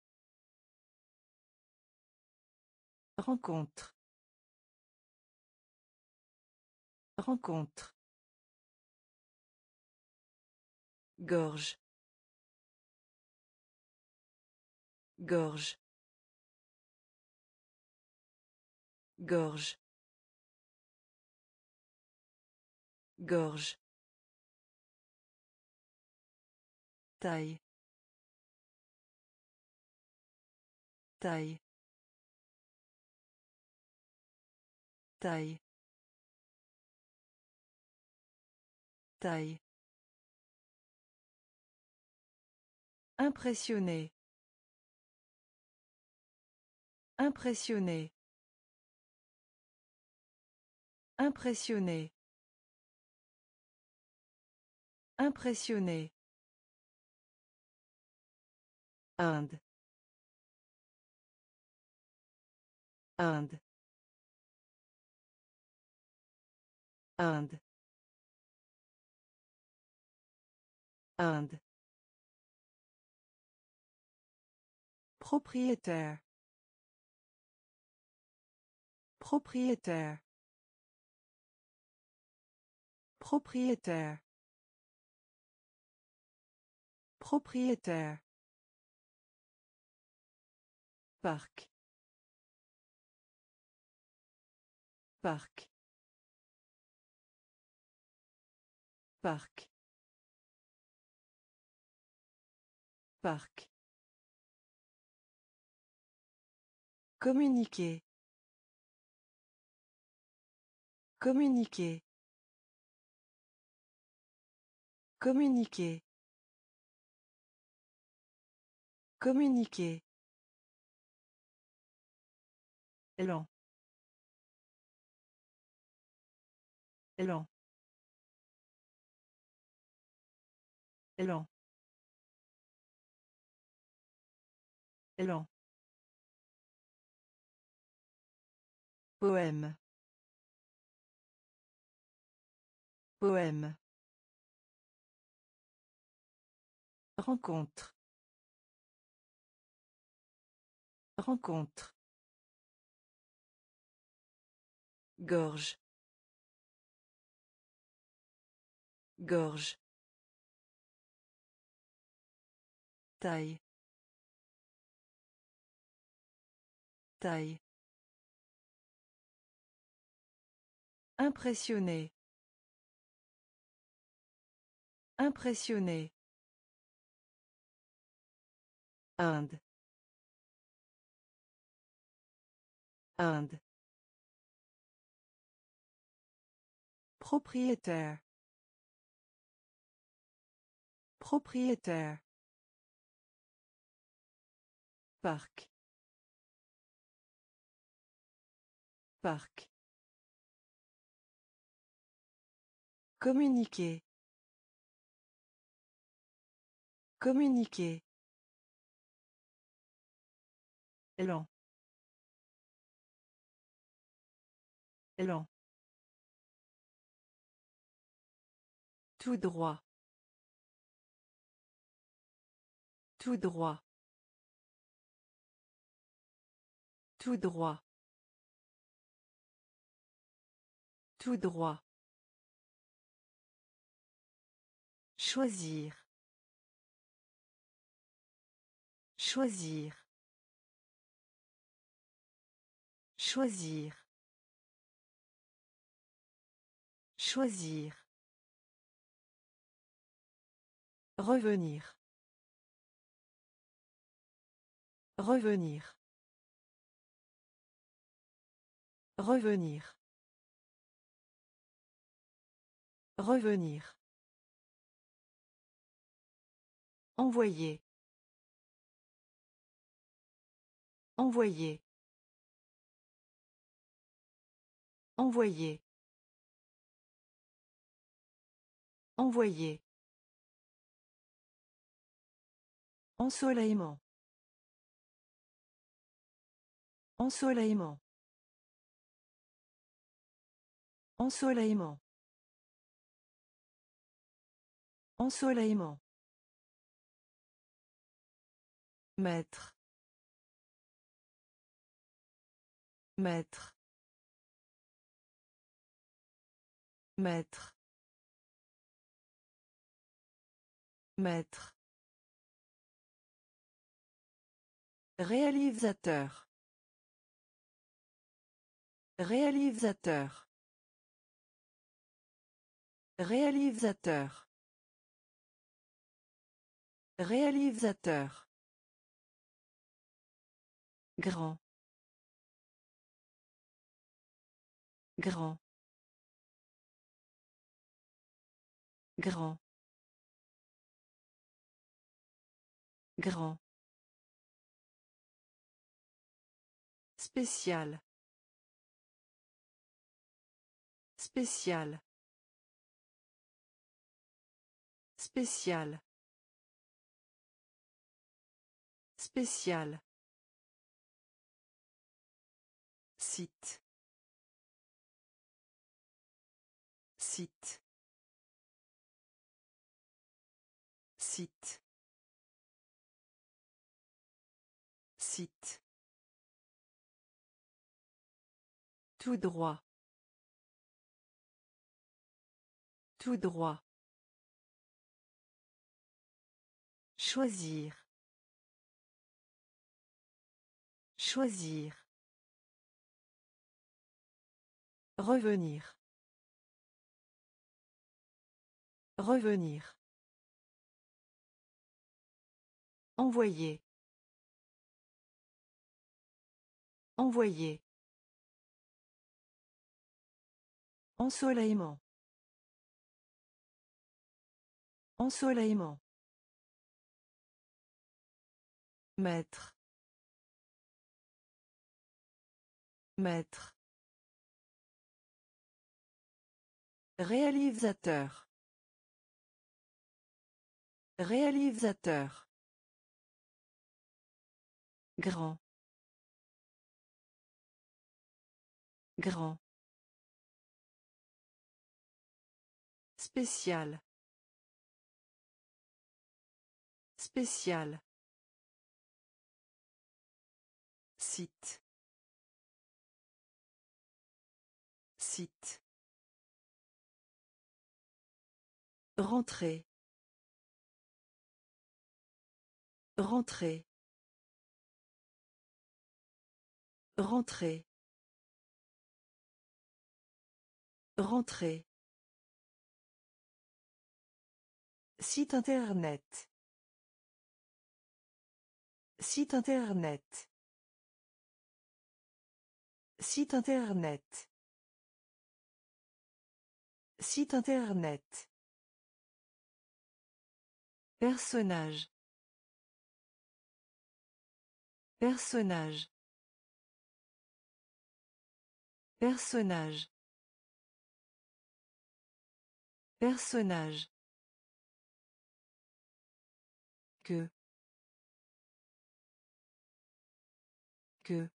[SPEAKER 1] Rencontre. Rencontre. Gorge. Gorge. Gorge. Gorge. Taille. Taille. Taille. Taille. Impressionné. Impressionné. Impressionné. Impressionné. Inde. Inde. Inde. Inde. Propriétaire. Propriétaire. Propriétaire. Propriétaire. Parc. Parc. Parc. Parc. Communiquer. Communiquer. Communiquer. Communiquer. Lent. Lent. Lent. Lent. Poème. Poème. Rencontre. Rencontre. Gorge. Gorge. Taille. Taille. Impressionné. Impressionné. Inde. Inde. Propriétaire. Propriétaire. Parc. Parc. Communiquer. Communiquer. Lent. Lent. Tout droit. Tout droit. Tout droit. Tout droit. Choisir. Choisir. Choisir. Choisir. Revenir. Revenir. Revenir. Revenir. Envoyer. Envoyer. Envoyer. Envoyer. Ensoleillement. Ensoleillement. Ensoleillement. Ensoleillement. Maître. Maître. Maître. Maître. Réalisateur. Réalisateur. Réalisateur. Réalisateur. Grand. Grand. Grand. Grand. Spécial. Spécial. Spécial. Spécial. Site. Site. Site. Site. Tout droit. Tout droit. Choisir. Choisir. Revenir. Revenir. Envoyer. Envoyer. Ensoleillement. Ensoleillement. Maître. Maître. Réalisateur. Réalisateur. Grand. Grand. Spécial. Spécial. Site. Site. Rentrer. Rentrer. Rentrer. Rentrer. Site internet. Site internet. Site internet. Site internet. Personnage. Personnage. Personnage. Personnage. Que. Que.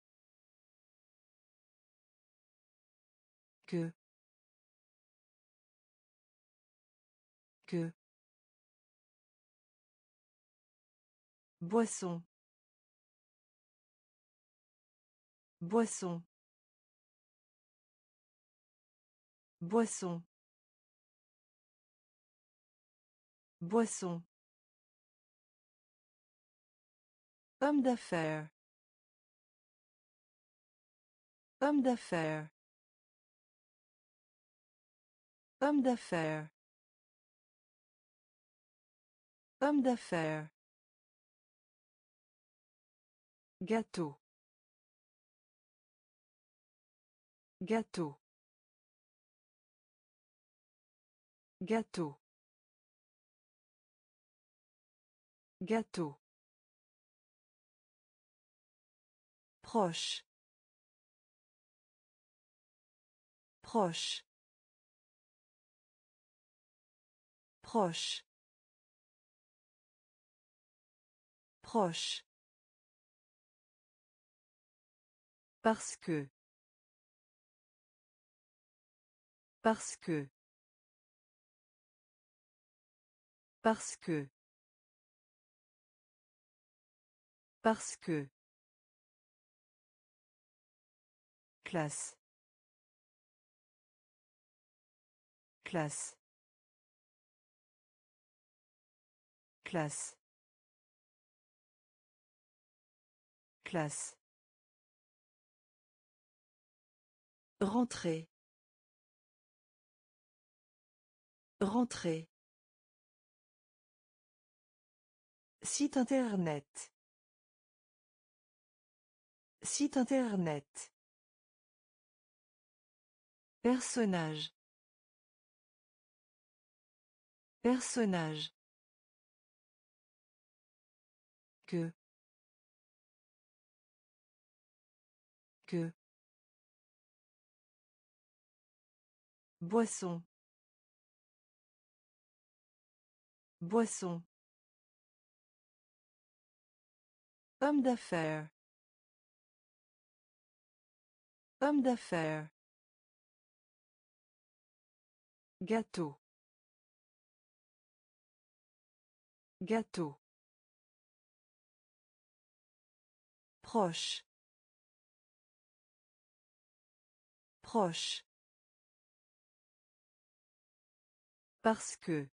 [SPEAKER 1] Que. Que. Boisson. Boisson. Boisson. Boisson. Homme d'affaires. Homme d'affaires. Homme d'affaires. Homme d'affaires. Gâteau. Gâteau. Gâteau. Gâteau. Proche. Proche. Proche. Proche. Parce que. Parce que. Parce que. Parce que. Classe. Classe. Classe. Classe. Rentrer. Rentrer. Site internet. Site internet. Personnage. Personnage. Que. Que. Boisson. Boisson. Homme d'affaires. Homme d'affaires. Gâteau. Gâteau. Proche. Proche. Parce que.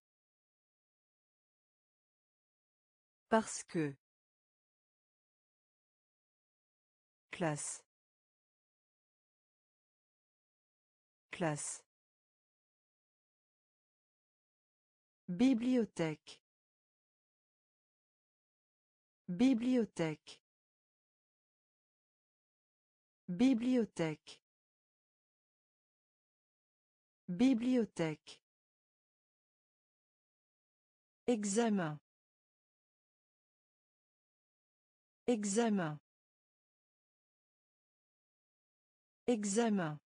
[SPEAKER 1] Parce que. Classe. Classe. Bibliothèque. Bibliothèque. Bibliothèque. Bibliothèque. Examen. Examen. Examen.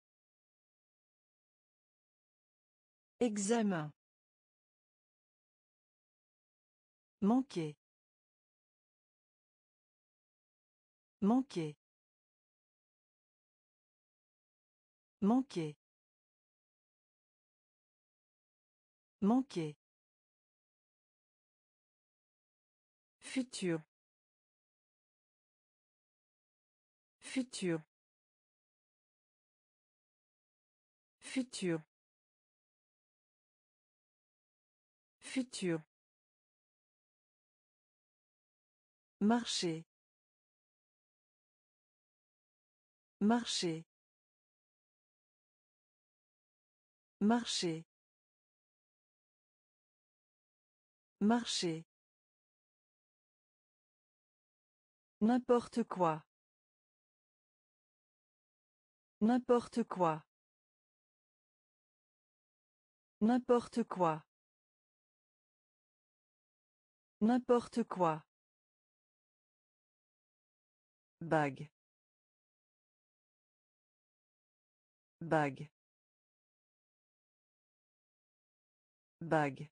[SPEAKER 1] Examen. Manquer. Manquer. Manquer. Manquer. Futur. Futur. Futur. Futur. Marcher. Marcher. Marcher. Marcher. N'importe quoi. N'importe quoi. N'importe quoi. N'importe quoi. Bague. Bague. Bague.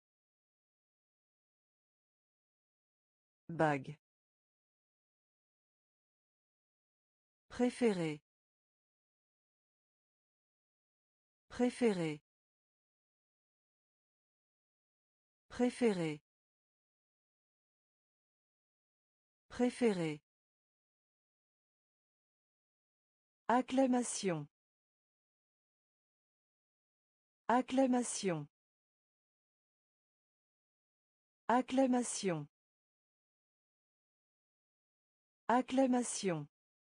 [SPEAKER 1] Bague. Préféré. Préféré. Préféré. Préféré. Acclamation. Acclamation. Acclamation. Acclamation.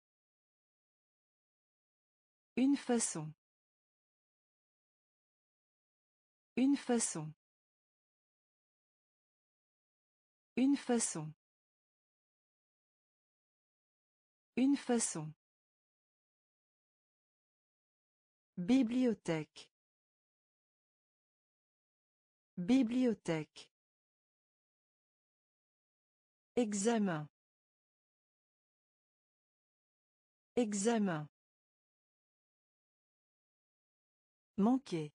[SPEAKER 1] Une façon. Une façon. Une façon. Une façon. Bibliothèque. Bibliothèque. Examen. Examen. Manquer.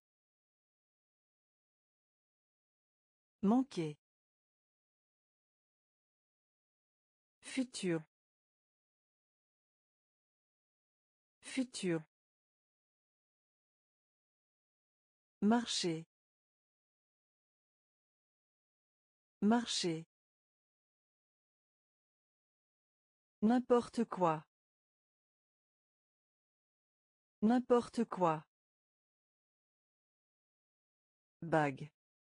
[SPEAKER 1] Manquer. Futur. Futur. Marcher. Marcher. N'importe quoi. N'importe quoi. Bague.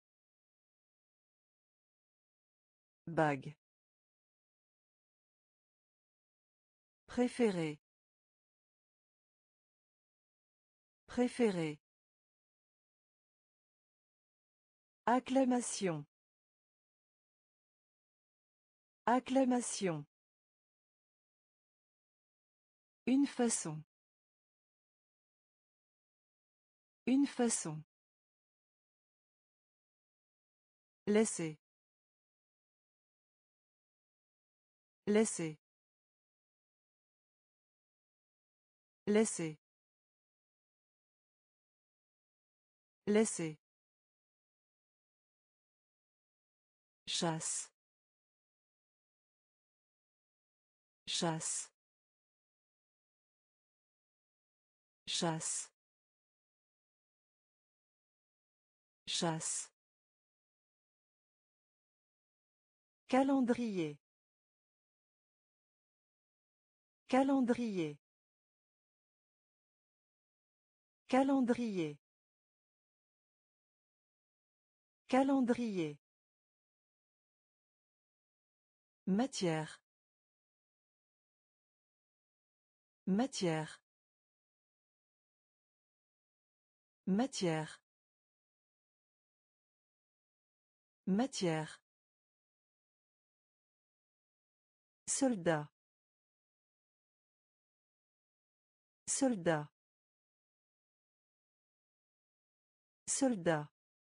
[SPEAKER 1] Bague. Préféré. Préféré. Acclamation. Acclamation. Une façon. Une façon. Laisser. Laisser. Laisser. Laisser. Chasse. Chasse. Chasse. Chasse. Calendrier. Calendrier. Calendrier. Calendrier. Matière. Matière. Matière. Matière. Soldat. Soldat. Soldat.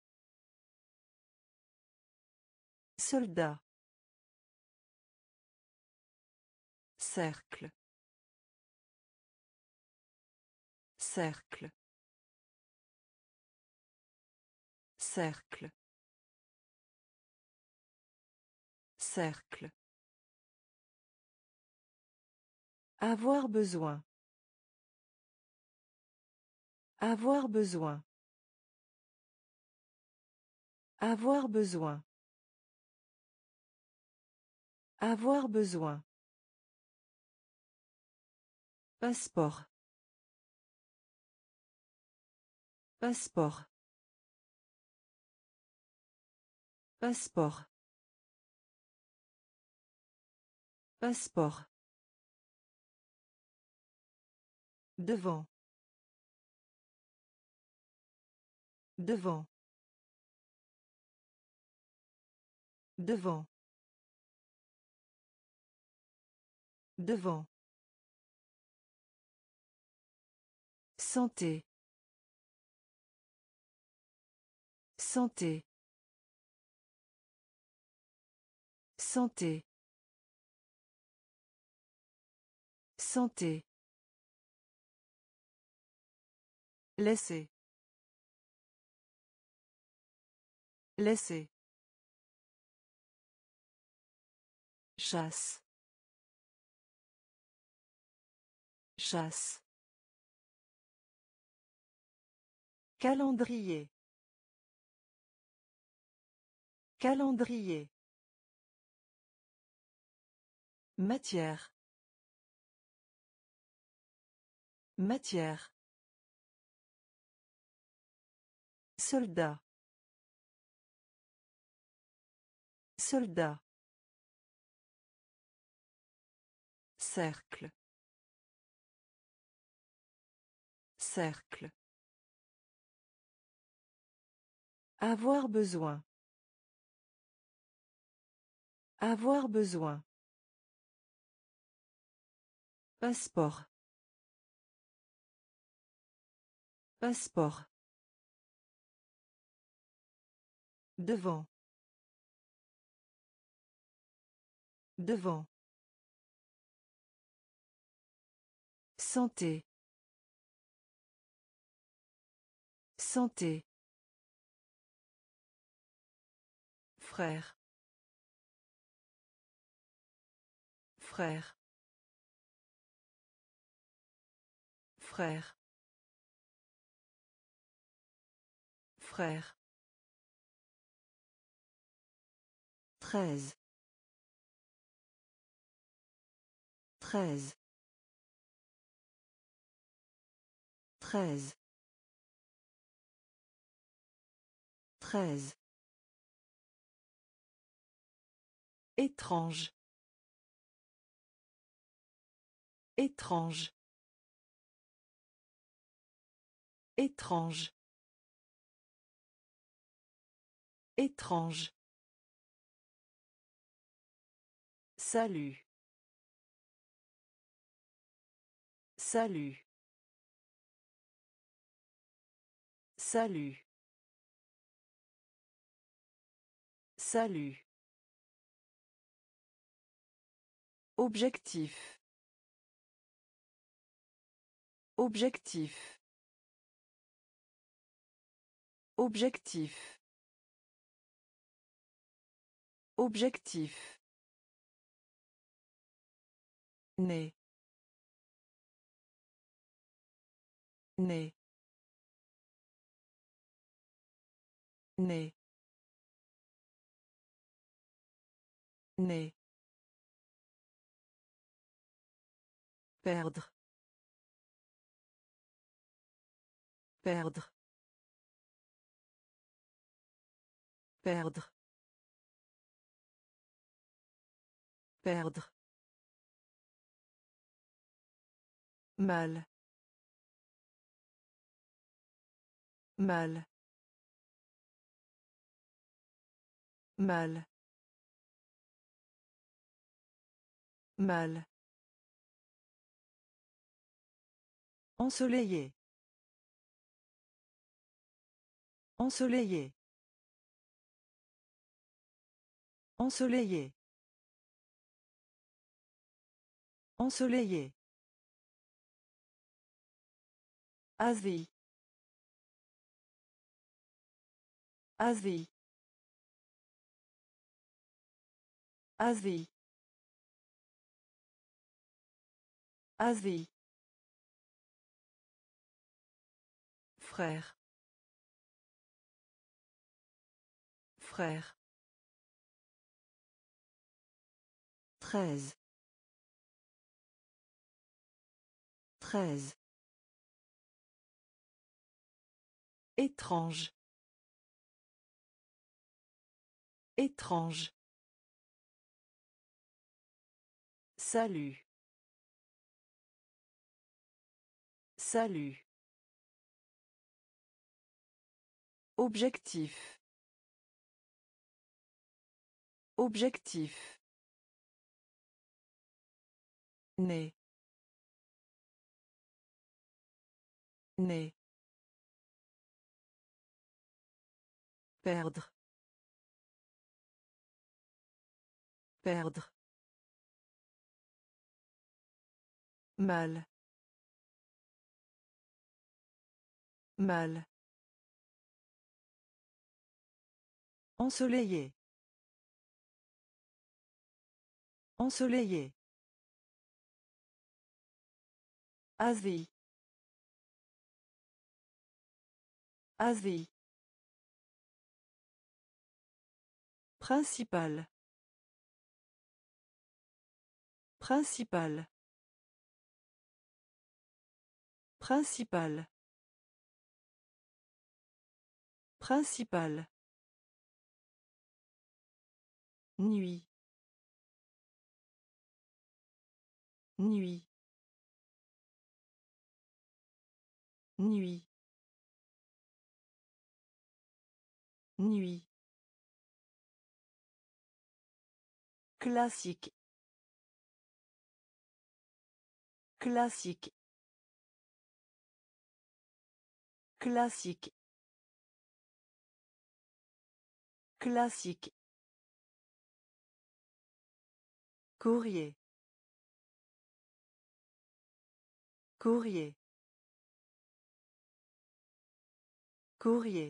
[SPEAKER 1] Soldat. Cercle. Cercle. Cercle. Cercle. Avoir besoin. Avoir besoin. Avoir besoin. Avoir besoin. Passeport. Passeport. Passeport. Passeport. Devant. Devant. Devant. Devant. Santé. Santé. Santé. Santé. Laisser. Laisser. Chasse. Chasse. Calendrier. Calendrier. Matière. Matière. Soldat. Soldat. Cercle. Cercle. Avoir besoin. Avoir besoin. Passeport. Passeport. Devant. Devant. Santé. Santé. Frère. Frère. Frère. Frère. Treize. Treize. Treize. Treize. Étrange. Étrange. Étrange. Étrange. Salut. Salut. Salut. Salut. Objectif. Objectif. Objectif. Objectif. Né. Né. Né. Né. Perdre. Perdre. Perdre. Perdre. Mal. Mal. Mal. Mal. Ensoleillé. Ensoleillé. Ensoleillé. Ensoleillé. Asie. Asie. Asie. Asie. Frère. Frère. Treize. Treize. Étrange. Étrange. Salut. Salut. Objectif. Objectif. Né. Né. Perdre. Perdre. Mal. Mal. Ensoleillé. Ensoleillé. Asie. Asie. Principal. Principal. Principal. Principal. Nuit. Nuit. Nuit. Nuit. Classique. Classique. Classique. Classique. Courrier. Courrier. Courrier.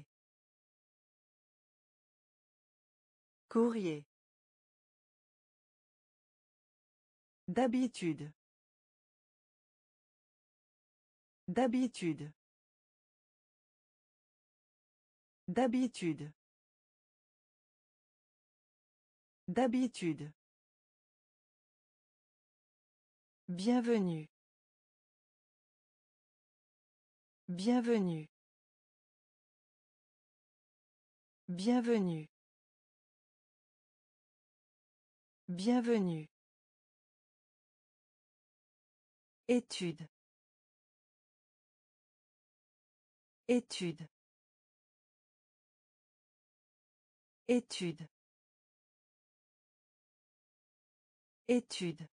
[SPEAKER 1] Courrier. D'habitude. D'habitude. D'habitude. D'habitude. Bienvenue. Bienvenue. Bienvenue. Bienvenue. Étude. Étude. Étude. Étude.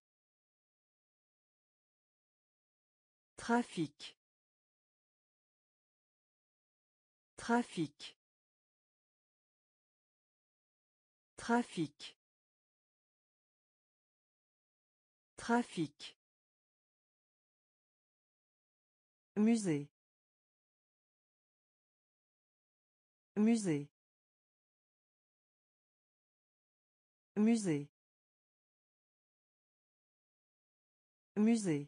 [SPEAKER 1] Trafic. Trafic. Trafic. Trafic. Musée. Musée. Musée. Musée.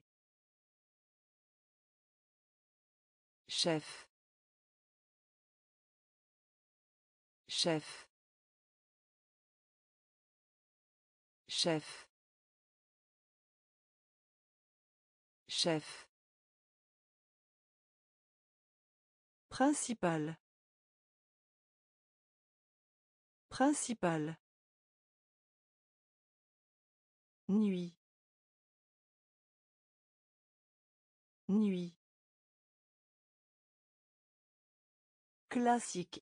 [SPEAKER 1] Chef. Chef. Chef. Chef. Principal. Principal. Nuit. Nuit. Classique.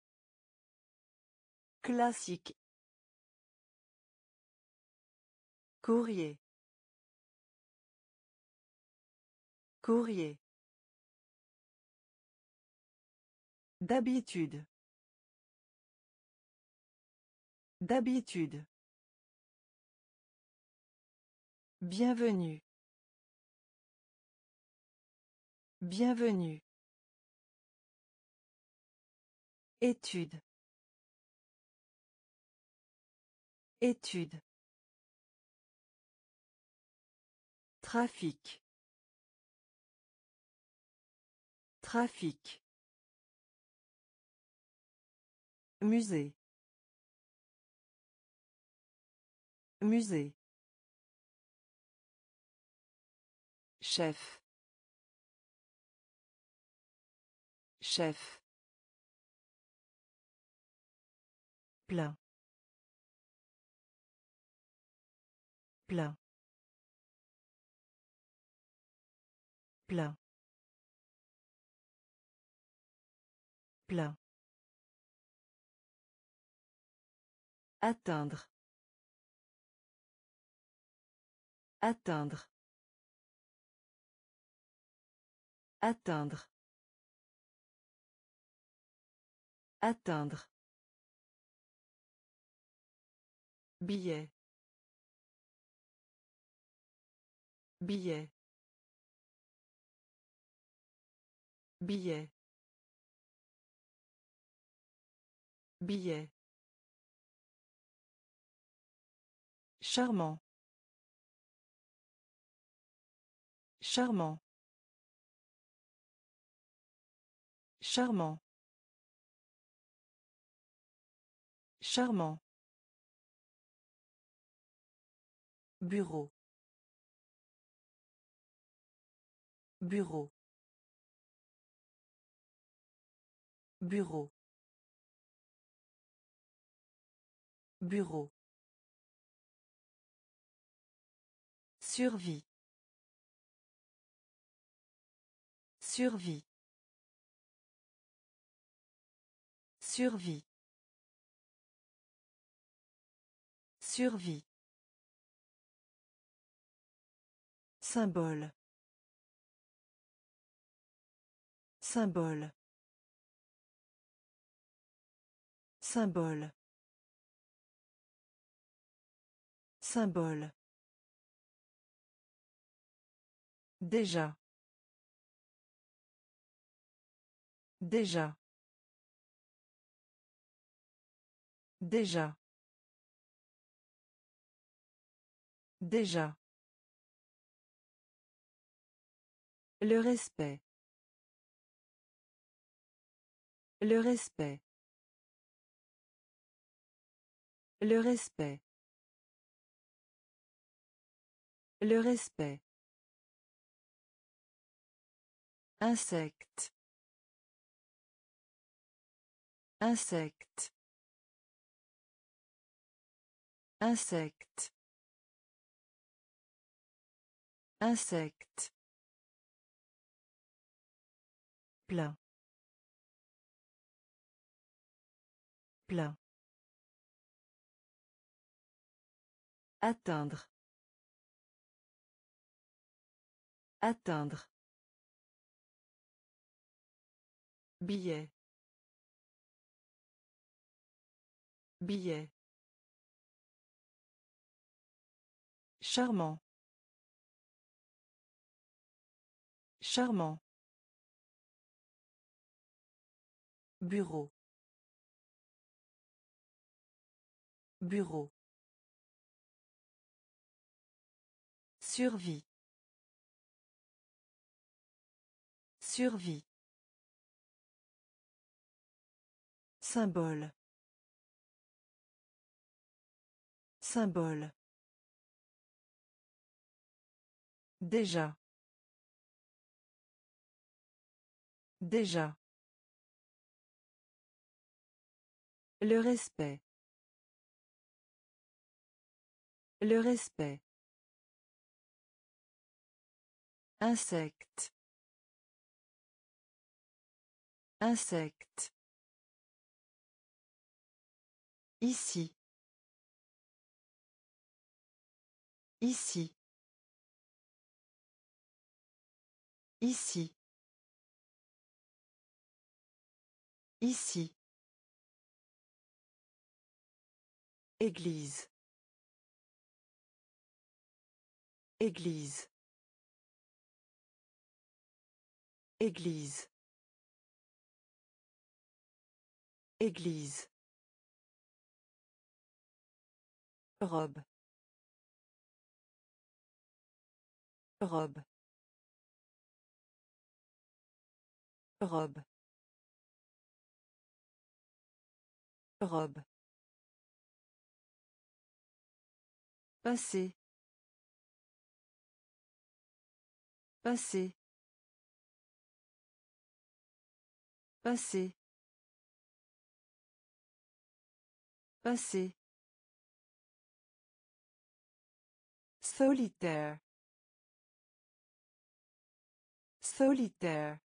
[SPEAKER 1] Classique. Courrier. Courrier. D'habitude. D'habitude. Bienvenue. Bienvenue. Étude. Étude. Trafic. Trafic. Musée. Musée. Chef. Chef. Plein. Plein. Plein. Plein. Atteindre. Atteindre. Atteindre. Atteindre. Billet. Billet. Billet. Billet. Charmant. Charmant. Charmant. Charmant. Bureau. Bureau. Bureau. Bureau. Survie. Survie. Survie. Survie. Symbole. Symbole. Symbole. Symbole. Déjà. Déjà. Déjà. Déjà. Le respect. Le respect. Le respect. Le respect. Insecte. Insecte. Insecte. Insecte. Plein. Plein. Atteindre. Atteindre. Billet. Billet. Charmant. Charmant. Bureau. Bureau. Survie. Survie. Symbole. Symbole. Déjà. Déjà. Le respect. Le respect. Insecte. Insecte. Ici. Ici. Ici. Ici. Église. Église. Église. Église. Robe. Robe. Robe. Robe. Passé. Passé. Passé. Passé. Solitaire. Solitaire.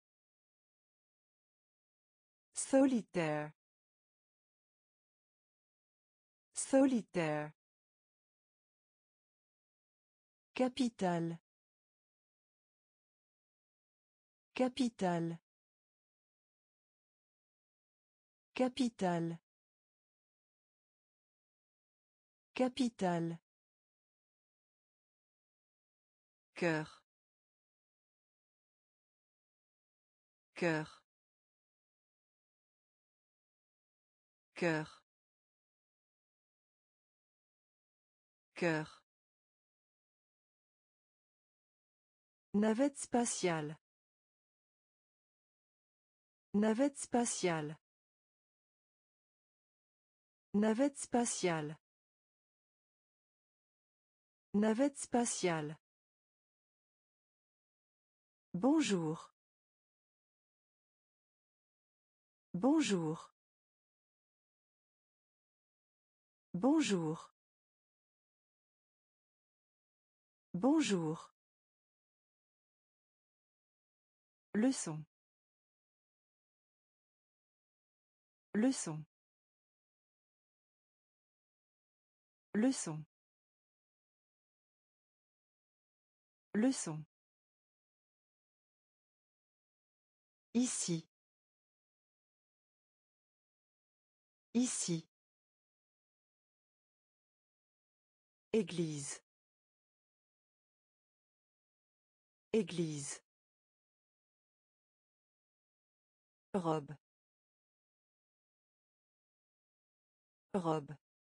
[SPEAKER 1] Solitaire. Solitaire. Capitale. Capitale. Capitale. Capitale. Cœur. Cœur. Cœur. Cœur. Navette spatiale. Navette spatiale. Navette spatiale. Navette spatiale. Bonjour. Bonjour. Bonjour. Bonjour. Leçon. Leçon. Leçon. Leçon. Ici. Ici. Église. Église. Robe. Robe.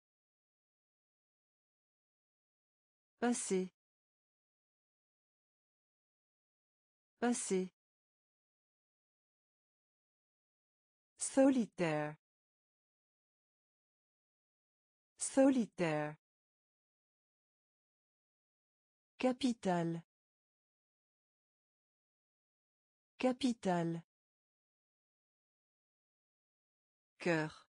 [SPEAKER 1] Passé. Passé. Solitaire. Solitaire. Capitale. Capitale. Cœur.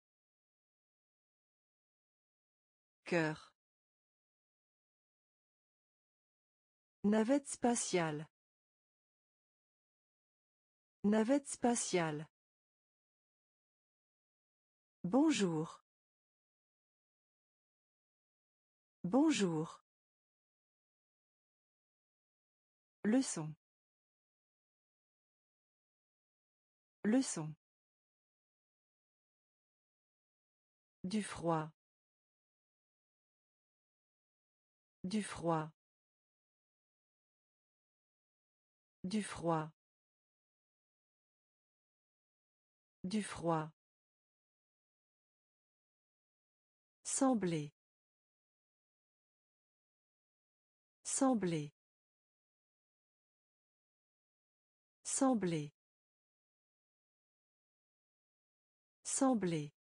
[SPEAKER 1] Cœur. Navette spatiale. Navette spatiale. Bonjour. Bonjour. Leçon. Leçon. Du froid. Du froid. Du froid. Du froid. Sembler. Sembler. Sembler. Sembler.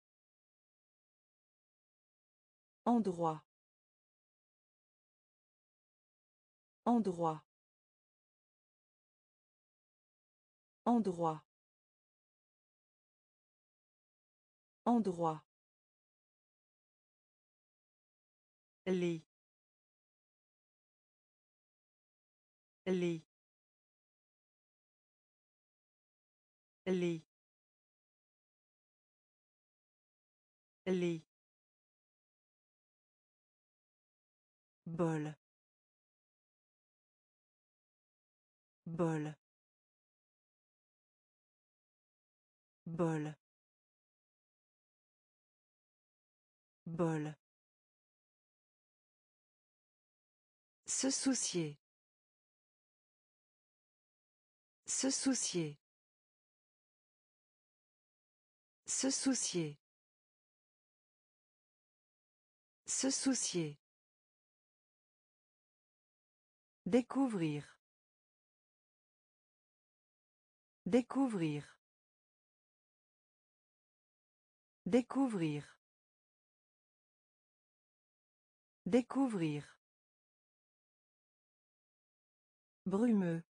[SPEAKER 1] Endroit. Endroit. Endroit. Endroit. Lit. Lit. Lit. Lit. Bol. Bol. Bol. Bol. Se soucier. Se soucier. Se soucier. Se soucier. Découvrir. Découvrir. Découvrir. Découvrir. Brumeux.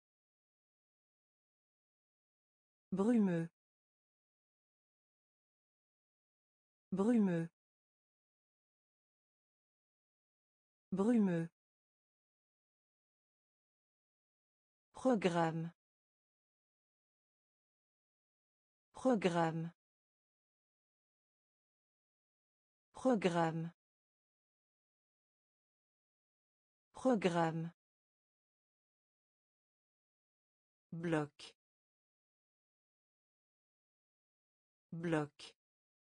[SPEAKER 1] Brumeux. Brumeux. Brumeux. Programme. Programme. Programme. Programme. Bloc. Bloc.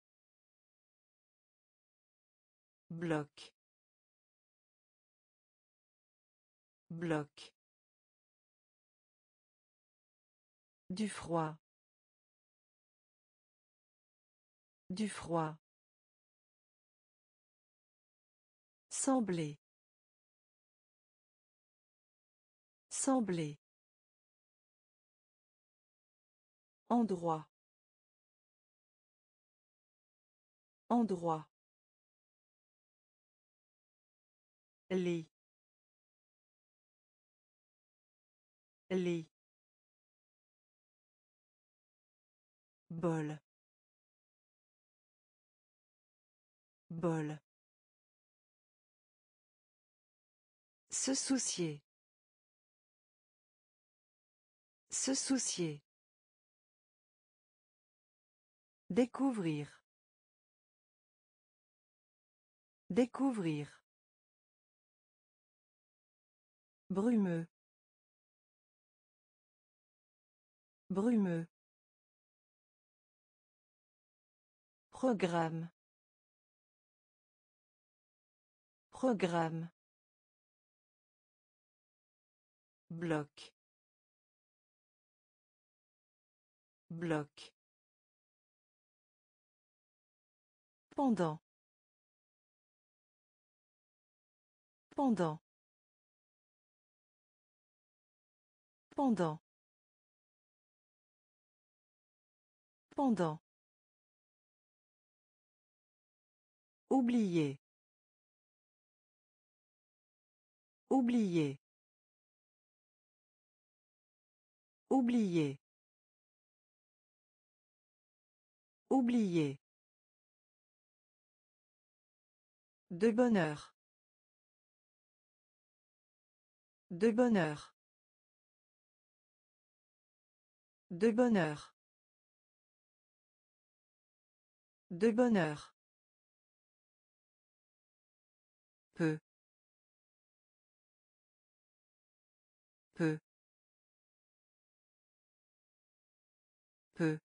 [SPEAKER 1] Bloc. Bloc. Du froid. Du froid. Sembler. Sembler. Endroit. Endroit. Lit. Lit. Bol. Bol. Se soucier. Se soucier. Découvrir. Découvrir. Brumeux. Brumeux. Programme. Programme. Bloc. Bloc. Pendant. Pendant. Pendant. Pendant. Oublier. Oublier. Oublier. Oublier. De bonheur. De bonheur. De bonheur. De bonheur. Peu. Peu. Peu.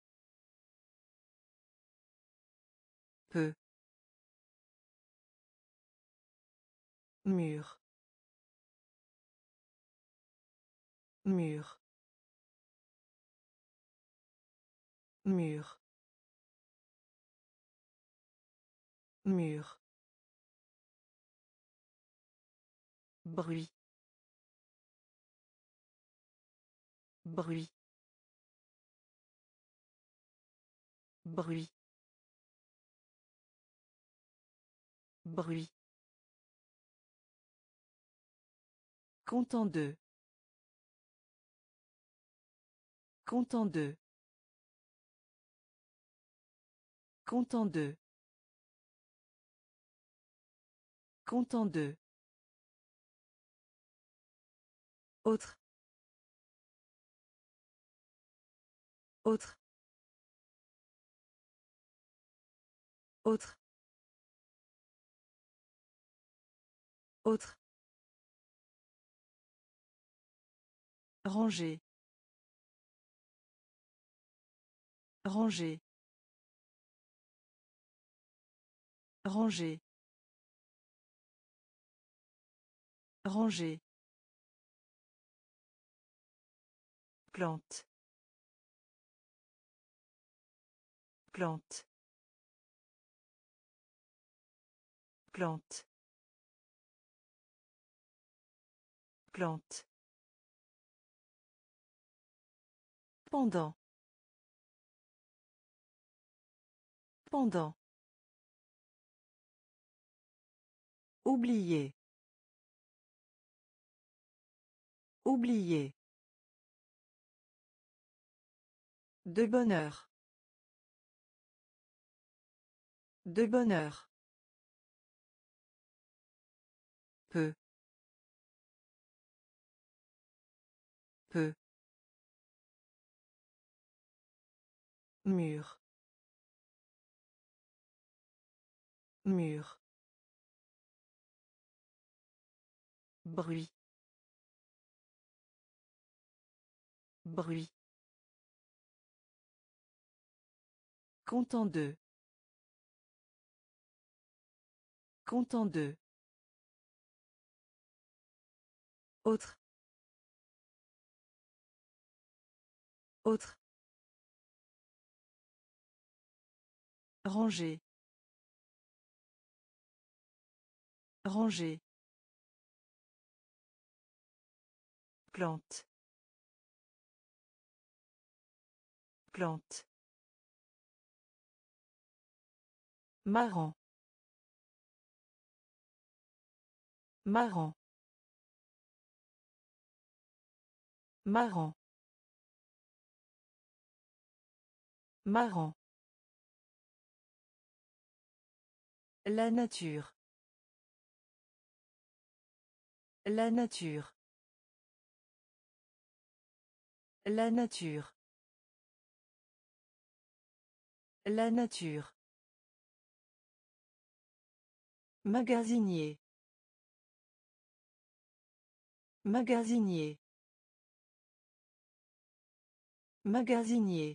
[SPEAKER 1] Peu. Mur. Mur. Mur. Mur. Bruit. Bruit. Bruit. Bruit. Content de. Content de. Content de. Content de. Autre. Autre. Autre. Autre. Ranger. Ranger. Ranger. Ranger. Plante. Plante. Plante. Plante. Pendant. Pendant. Oublier. Oublier. De bonheur. De bonheur. Peu. Peu. Mur. Mur. Bruit. Bruit. Content de. Content de. Autre. Autre. Ranger. Ranger. Plante. Plante. Marrant. Marrant. Marrant. Marrant. La nature. La nature. La nature. La nature. Magasinier. Magasinier. Magasinier.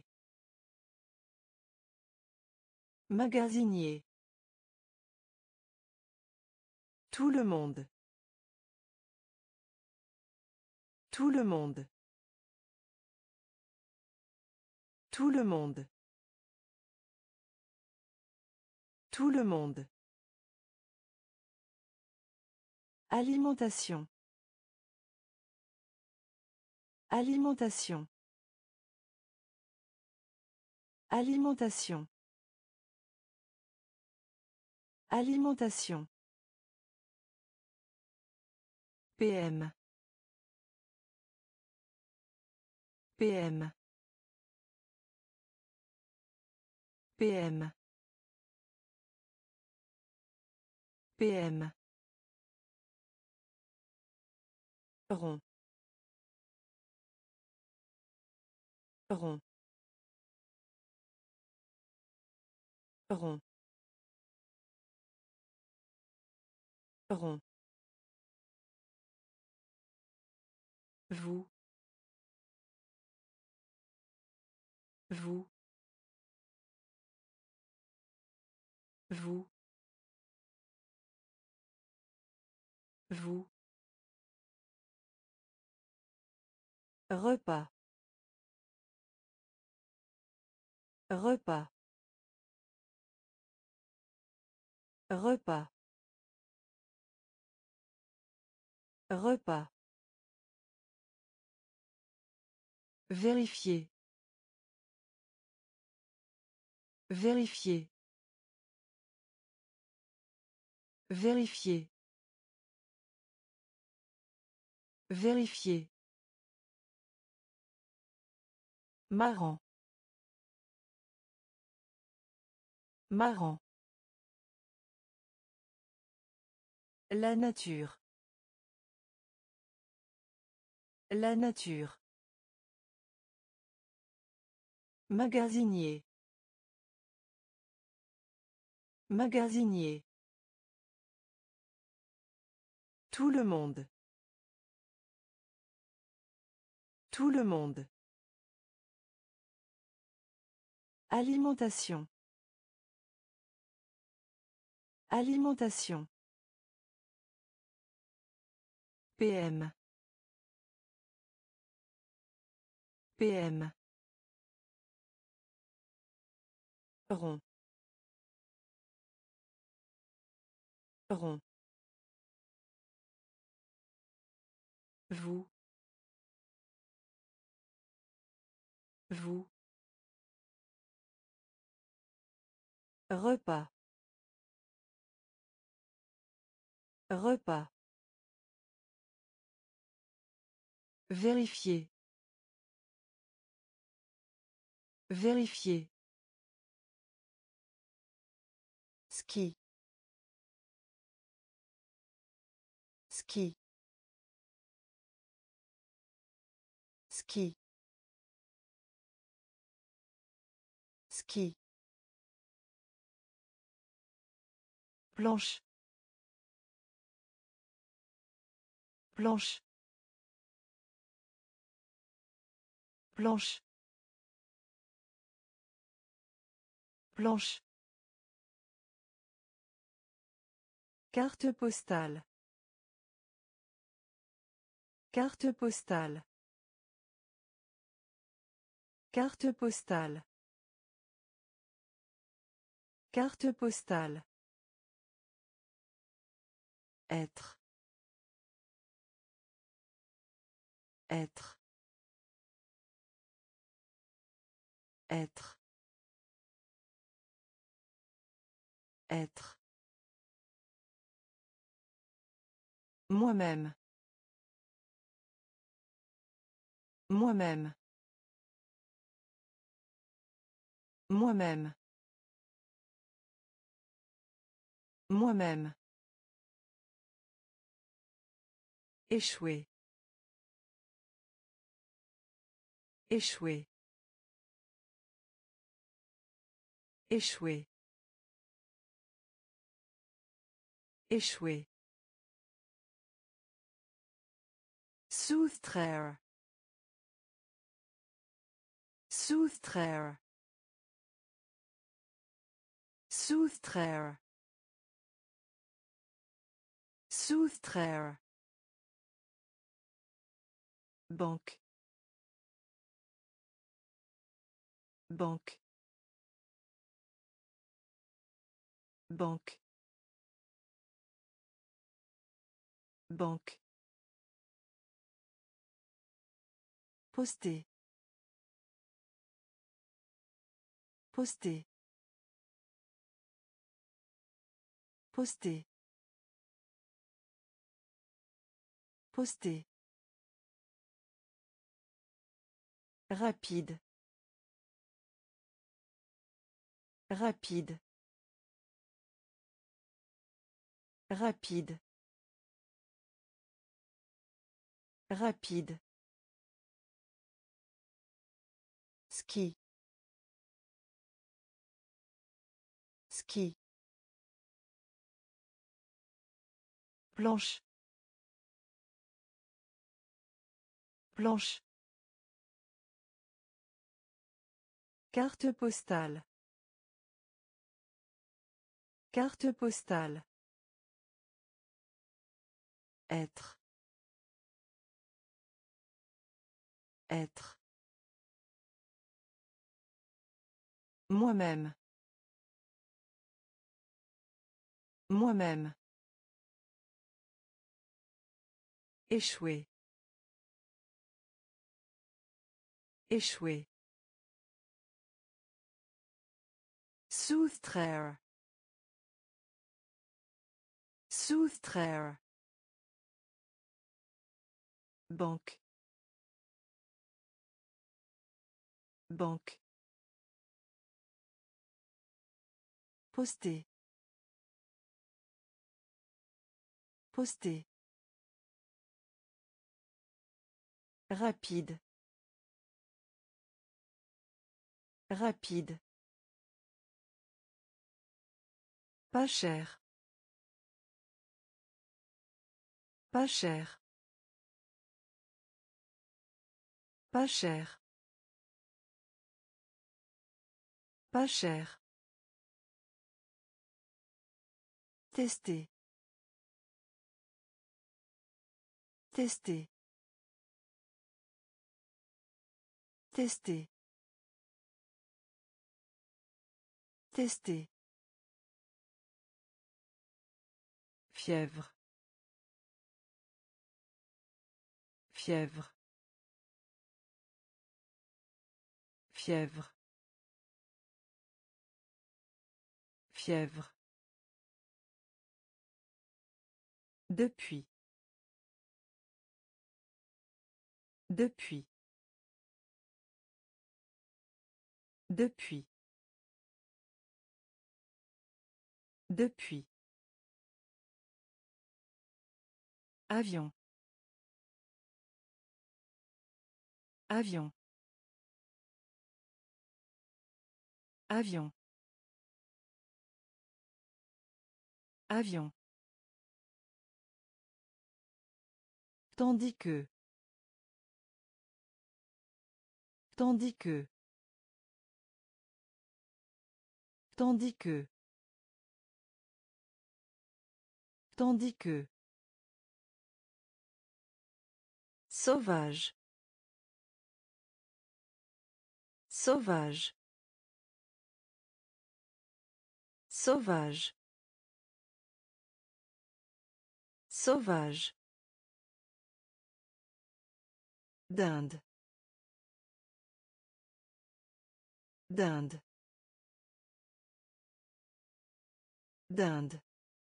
[SPEAKER 1] Magasinier. Tout le monde. Tout le monde. Tout le monde. Tout le monde. Alimentation. Alimentation. Alimentation. Alimentation. P M. P M. P M. P M. Rond. Rond. Rond. Rond. Vous. Vous. Vous. Vous. Repas. Repas. Repas. Repas. Vérifier. Vérifier. Vérifier. Vérifier. Marrant. Marrant. La nature. La nature. Magasinier. Magasinier. Tout le monde. Tout le monde. Alimentation. Alimentation. P M. P M. Rond. Rond. Vous. Vous. Repas. Repas. Vérifier. Vérifier. Ski. Ski. Ski. Ski. Planche. Planche. Planche. Planche. Carte postale. Carte postale. Carte postale. Carte postale. Être. Être. Être. Être. Moi-même. Moi-même. Moi-même. Moi-même. Échouer. Échouer. Échouer. Échouer. Soustraire. Soustraire. Soustraire. Soustraire. Banque. Banque. Banque. Banque. Poster. Poster. Poster. Poster. Rapide. Rapide. Rapide. Rapide. Ski. Ski. Planche. Planche. Carte postale. Carte postale. Être. Être. Moi-même. Moi-même. Échouer. Échouer. Soustraire. Soustraire. Banque. Banque. Poster. Poster. Rapide. Rapide. Pas cher. Pas cher. Pas cher. Pas cher. Tester. Tester. Tester. Tester. Fièvre. Fièvre. Fièvre. Fièvre. Depuis. Depuis. Depuis. Depuis. Avion. Avion. Avion. Avion. Tandis que. Tandis que. Tandis que. Tandis que. Sauvage. Sauvage. Sauvage. Sauvage. D'Inde. D'Inde. D'Inde.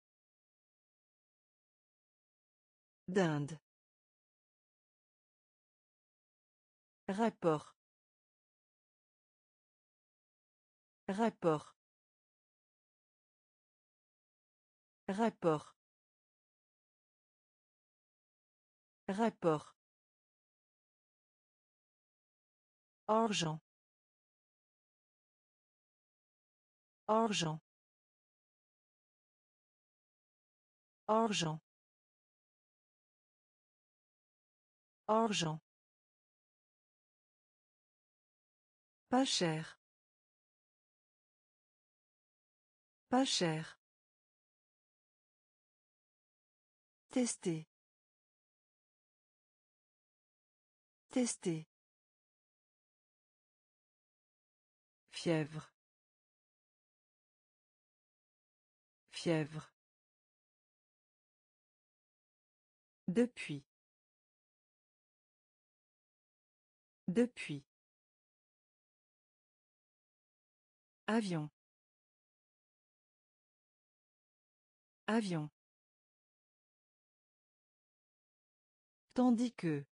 [SPEAKER 1] D'Inde. Rapport. Rapport. Rapport. Rapport. Argent. Argent. Argent. Argent. Pas cher. Pas cher. Tester. Tester. Fièvre. Fièvre. Depuis. Depuis. Avion. Avion. Tandis que.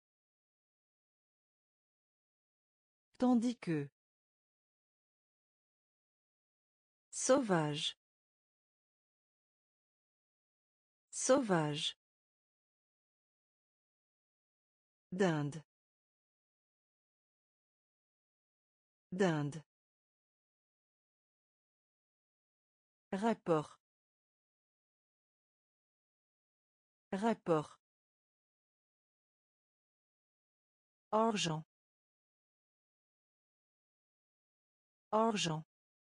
[SPEAKER 1] Tandis que. Sauvage. Sauvage. D'Inde. D'Inde. Rapport. Rapport. Argent. Argent.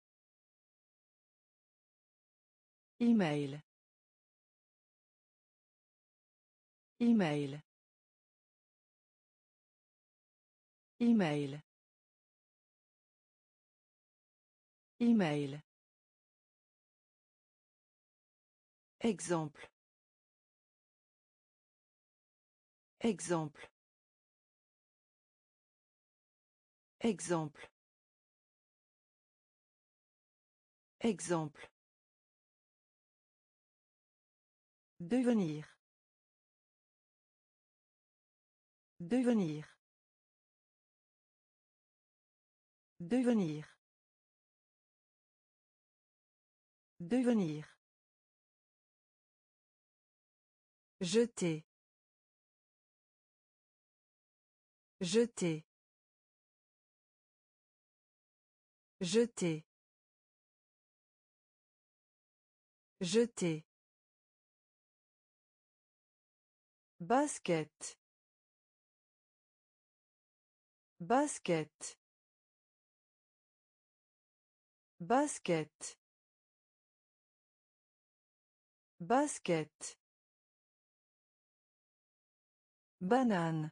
[SPEAKER 1] Email. Email. Email. Email. Exemple. Exemple. Exemple. Exemple. Devenir. Devenir. Devenir. Devenir. Jeter. Jeter. Jeter. Jeter. Basket. Basket. Basket. Basket. Banane.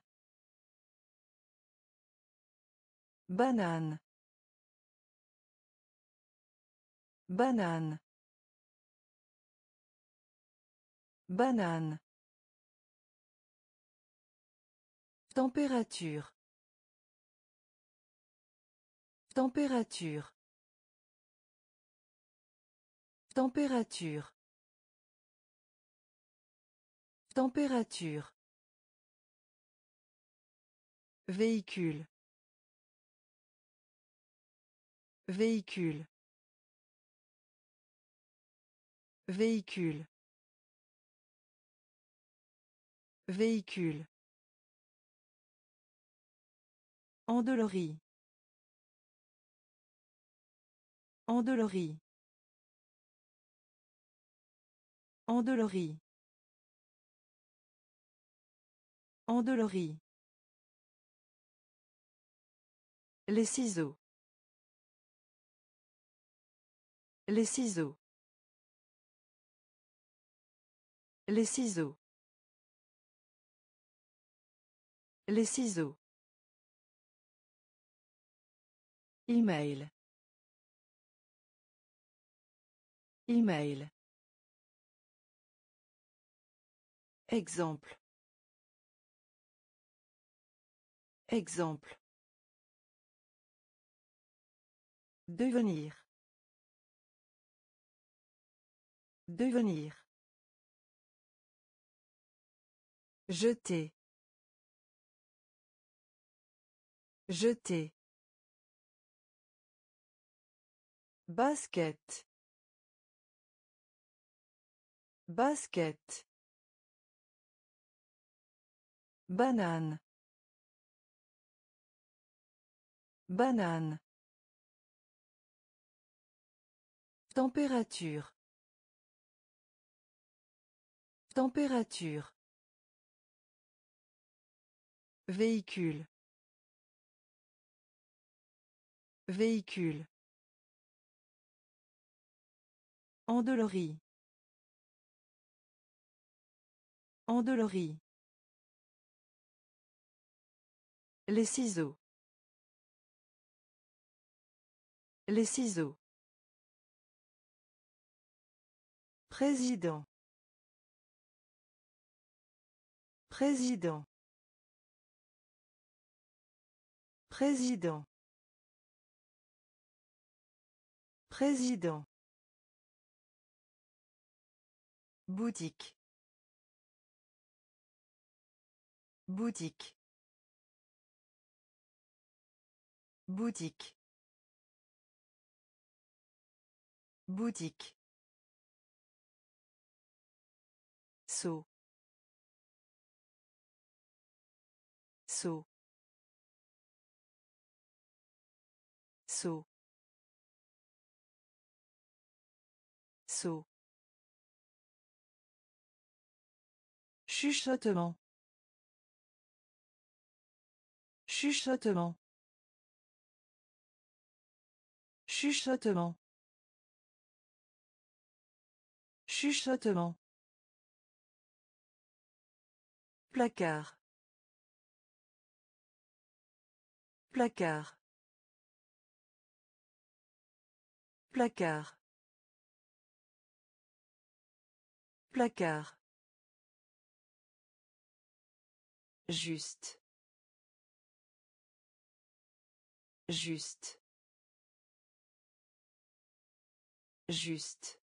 [SPEAKER 1] Banane. Banane. Banane. Température. Température. Température. Température. Véhicule. Véhicule. Véhicule. Véhicule. Endolorie. Endolorie. Endolorie. Endolorie. Les ciseaux. Les ciseaux. Les ciseaux. Les ciseaux. Email. Email. Exemple. Exemple. Devenir. Devenir. Jeter. Jeter. Basket. Basket. Banane. Banane. Température. Température. Véhicule. Véhicule. Endolorie. Endolorie. Les ciseaux. Les ciseaux. Président. Président. Président. Président. Boutique. Boutique. Boutique. Boutique. Saut. Saut. Saut. Saut. Chuchotement. Chuchotement. Chuchotement. Chuchotement. Placard. Placard. Placard. Placard. Juste. Juste. Juste.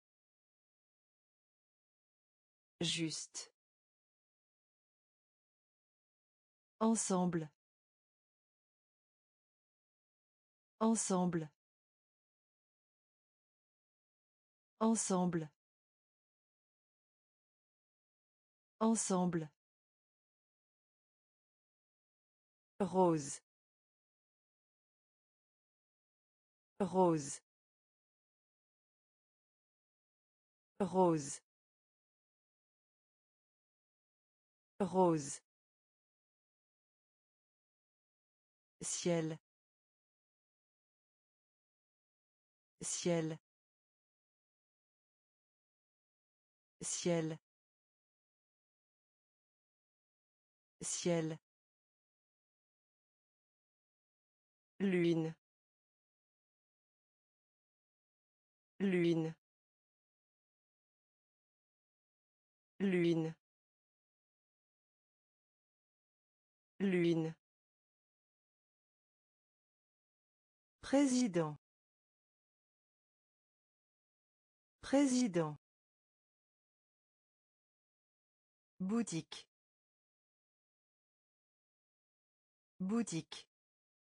[SPEAKER 1] Juste. Ensemble. Ensemble. Ensemble. Ensemble. Rose. Rose. Rose. Rose. Ciel. Ciel. Ciel. Ciel. Lune. Lune. Lune. Lune. Président. Président. Boutique. Boutique.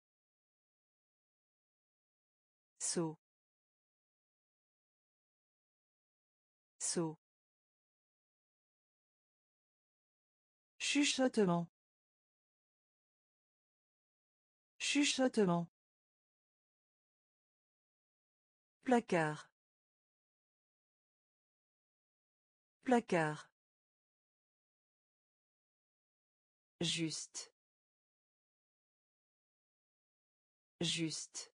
[SPEAKER 1] Saut. Saut. Chuchotement. Chuchotement. Placard. Placard. Juste. Juste.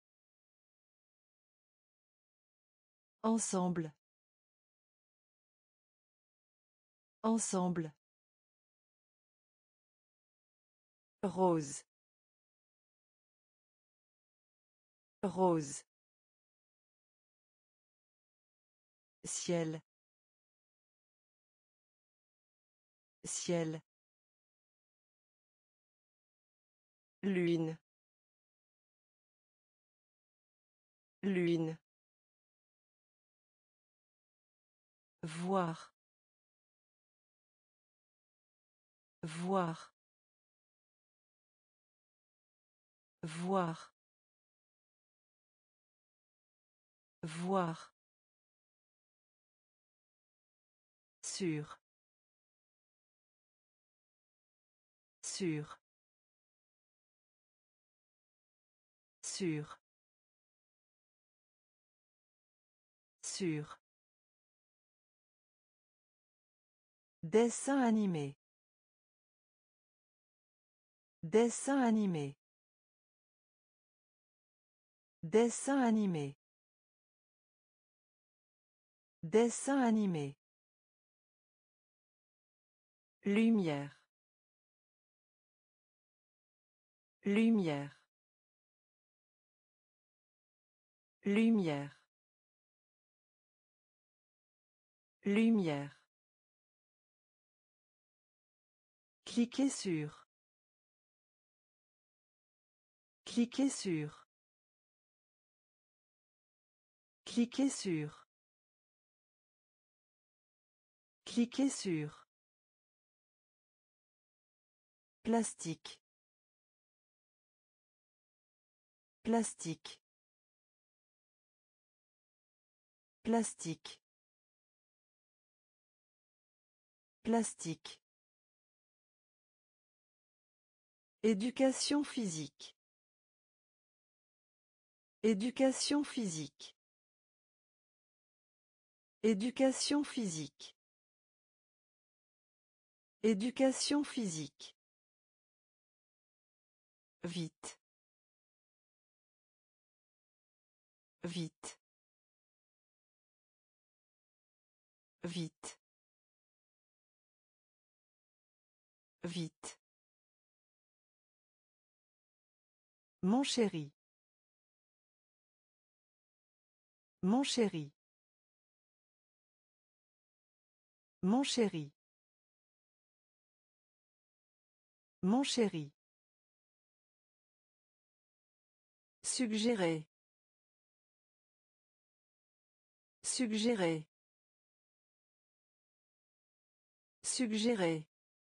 [SPEAKER 1] Ensemble. Ensemble. Rose. Rose. Ciel. Ciel. Lune. Lune. Voir. Voir. Voir. Voir. Sûr. Sûr. Sûr. Sûr. Dessin animé. Dessin animé. Dessin animé. Dessin animé. Lumière. Lumière. Lumière. Lumière. Cliquez sur. Cliquez sur. Cliquez sur. Cliquez sur. Plastique. Plastique. Plastique. Plastique. Éducation physique. Éducation physique. Éducation physique. Éducation physique. Vite. Vite. Vite. Vite. Mon chéri. Mon chéri. Mon chéri. Mon chéri. Suggérer. Suggérer. Suggérer.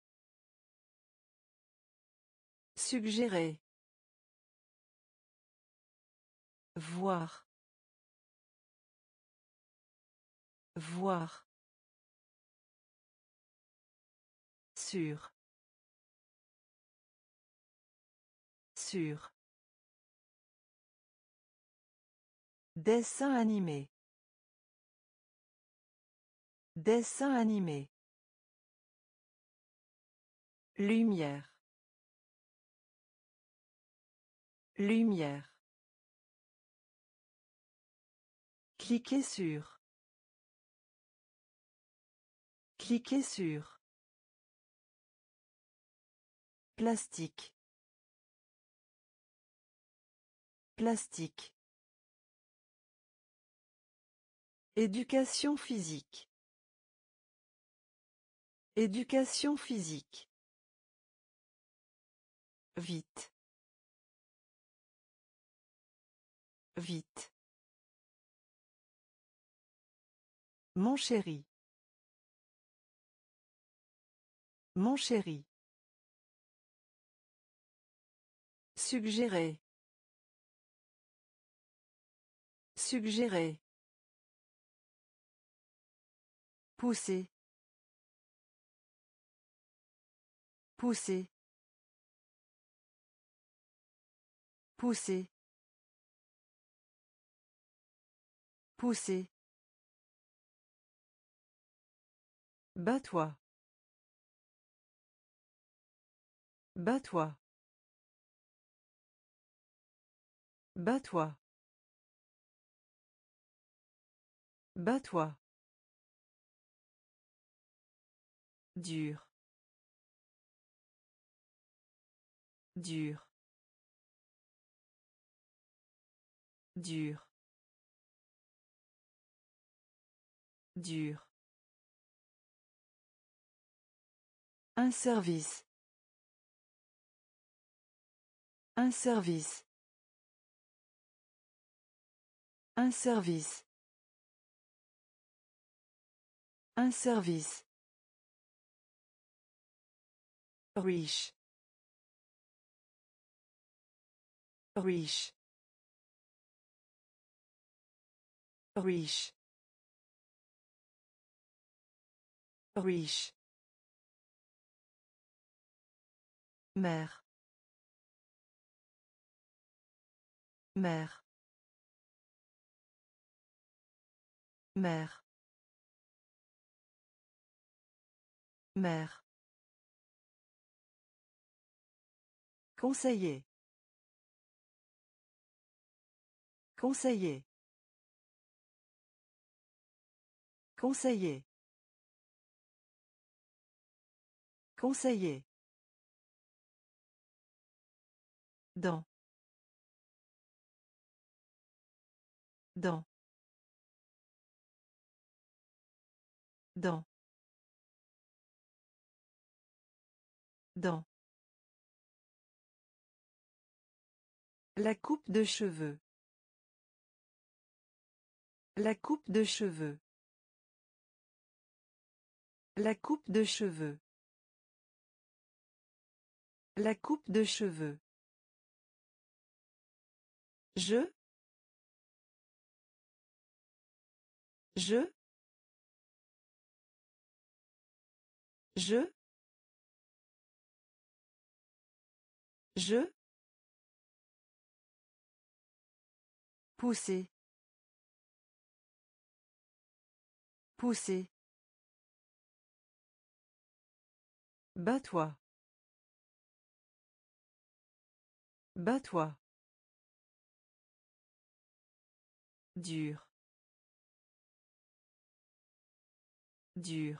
[SPEAKER 1] Suggérer. Voir. Voir. Sûr. Sûr. Dessin animé. Dessin animé. Lumière. Lumière. Cliquez sur. Cliquez sur. Plastique. Plastique. Éducation physique. Éducation physique. Vite. Vite. Mon chéri. Mon chéri. Suggérer. Suggérer. Pousser. Pousser. Pousser. Pousser. Bats-toi. Bats-toi. Bats-toi. Bats-toi. Dur. Dur. Dur. Dur. Un service. Un service. Un service. Un service. Riche. Riche. Riche. Riche. Mère. Mère. Mère. Mère. Conseiller. Conseiller. Conseiller. Conseiller. Dans. Dans. Dans. Dans. La coupe de cheveux. La coupe de cheveux. La coupe de cheveux. La coupe de cheveux. Je. Je. Je. Je. Pousser. Pousser. Bats-toi. Bats-toi. Dur. Dur.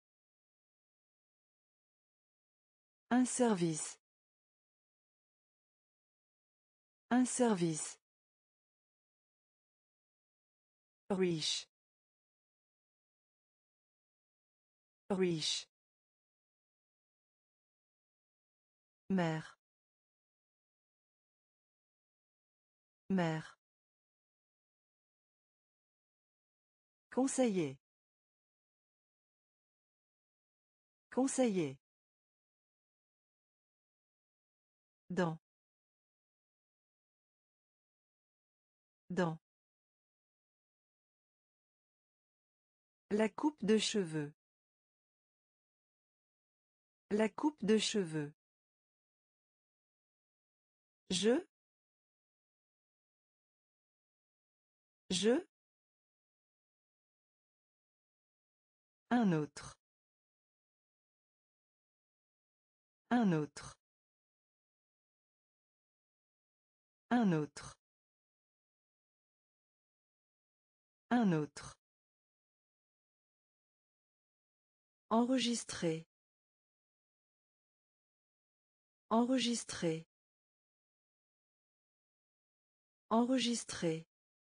[SPEAKER 1] Un service. Un service. Riche. Riche. Mère. Mère. Conseiller. Conseiller. Dans. Dans. La coupe de cheveux. La coupe de cheveux. Je. Je. Un autre. Un autre. Un autre. Un autre. Enregistrer. Enregistrer. Enregistrer.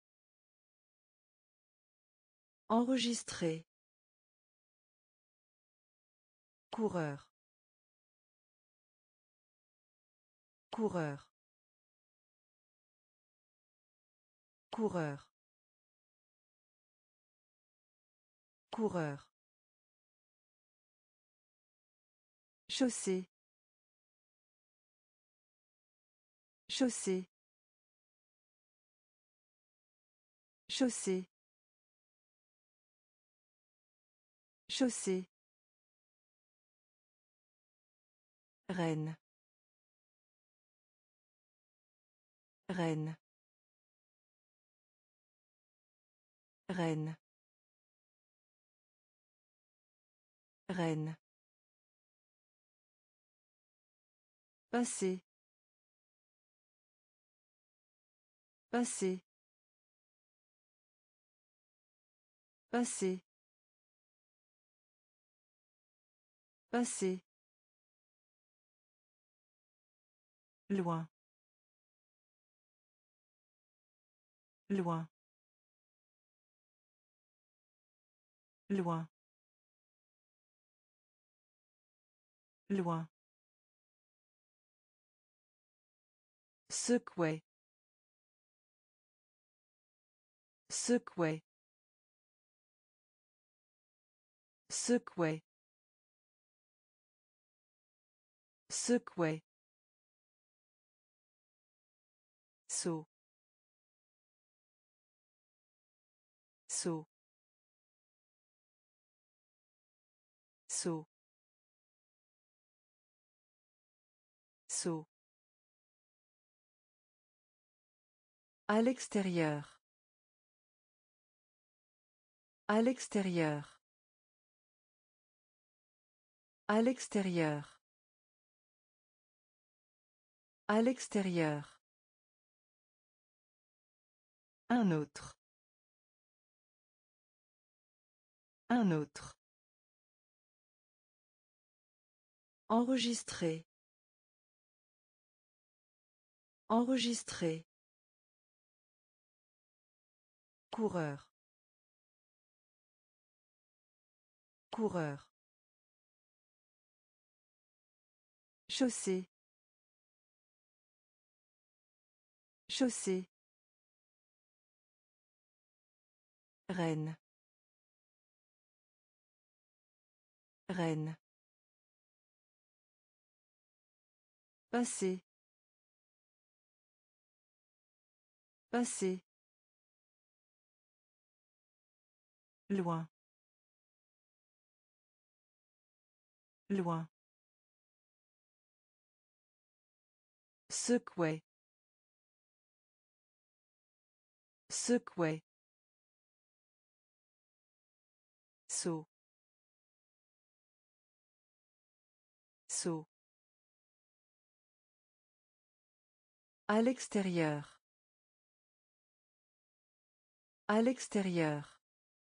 [SPEAKER 1] Enregistrer. Coureur. Coureur. Coureur. Coureur. Chaussée. Chaussée. Chaussée. Chaussée. Reine. Reine. Reine. Reine. Passé. Passé. Passé. Passé. Loin. Loin. Loin. Loin. Secouer. Secouer. Secouer. Secouer. Saut. Saut. Saut. Saut. À l'extérieur. À l'extérieur. À l'extérieur. À l'extérieur. Un autre. Un autre. Enregistrer. Enregistrer. Coureur. Coureur. Chaussée. Chaussée. Reine. Reine. Passé. Passé. Loin. Loin. Secouer. Secouer. Saut. Saut. À l'extérieur. À l'extérieur.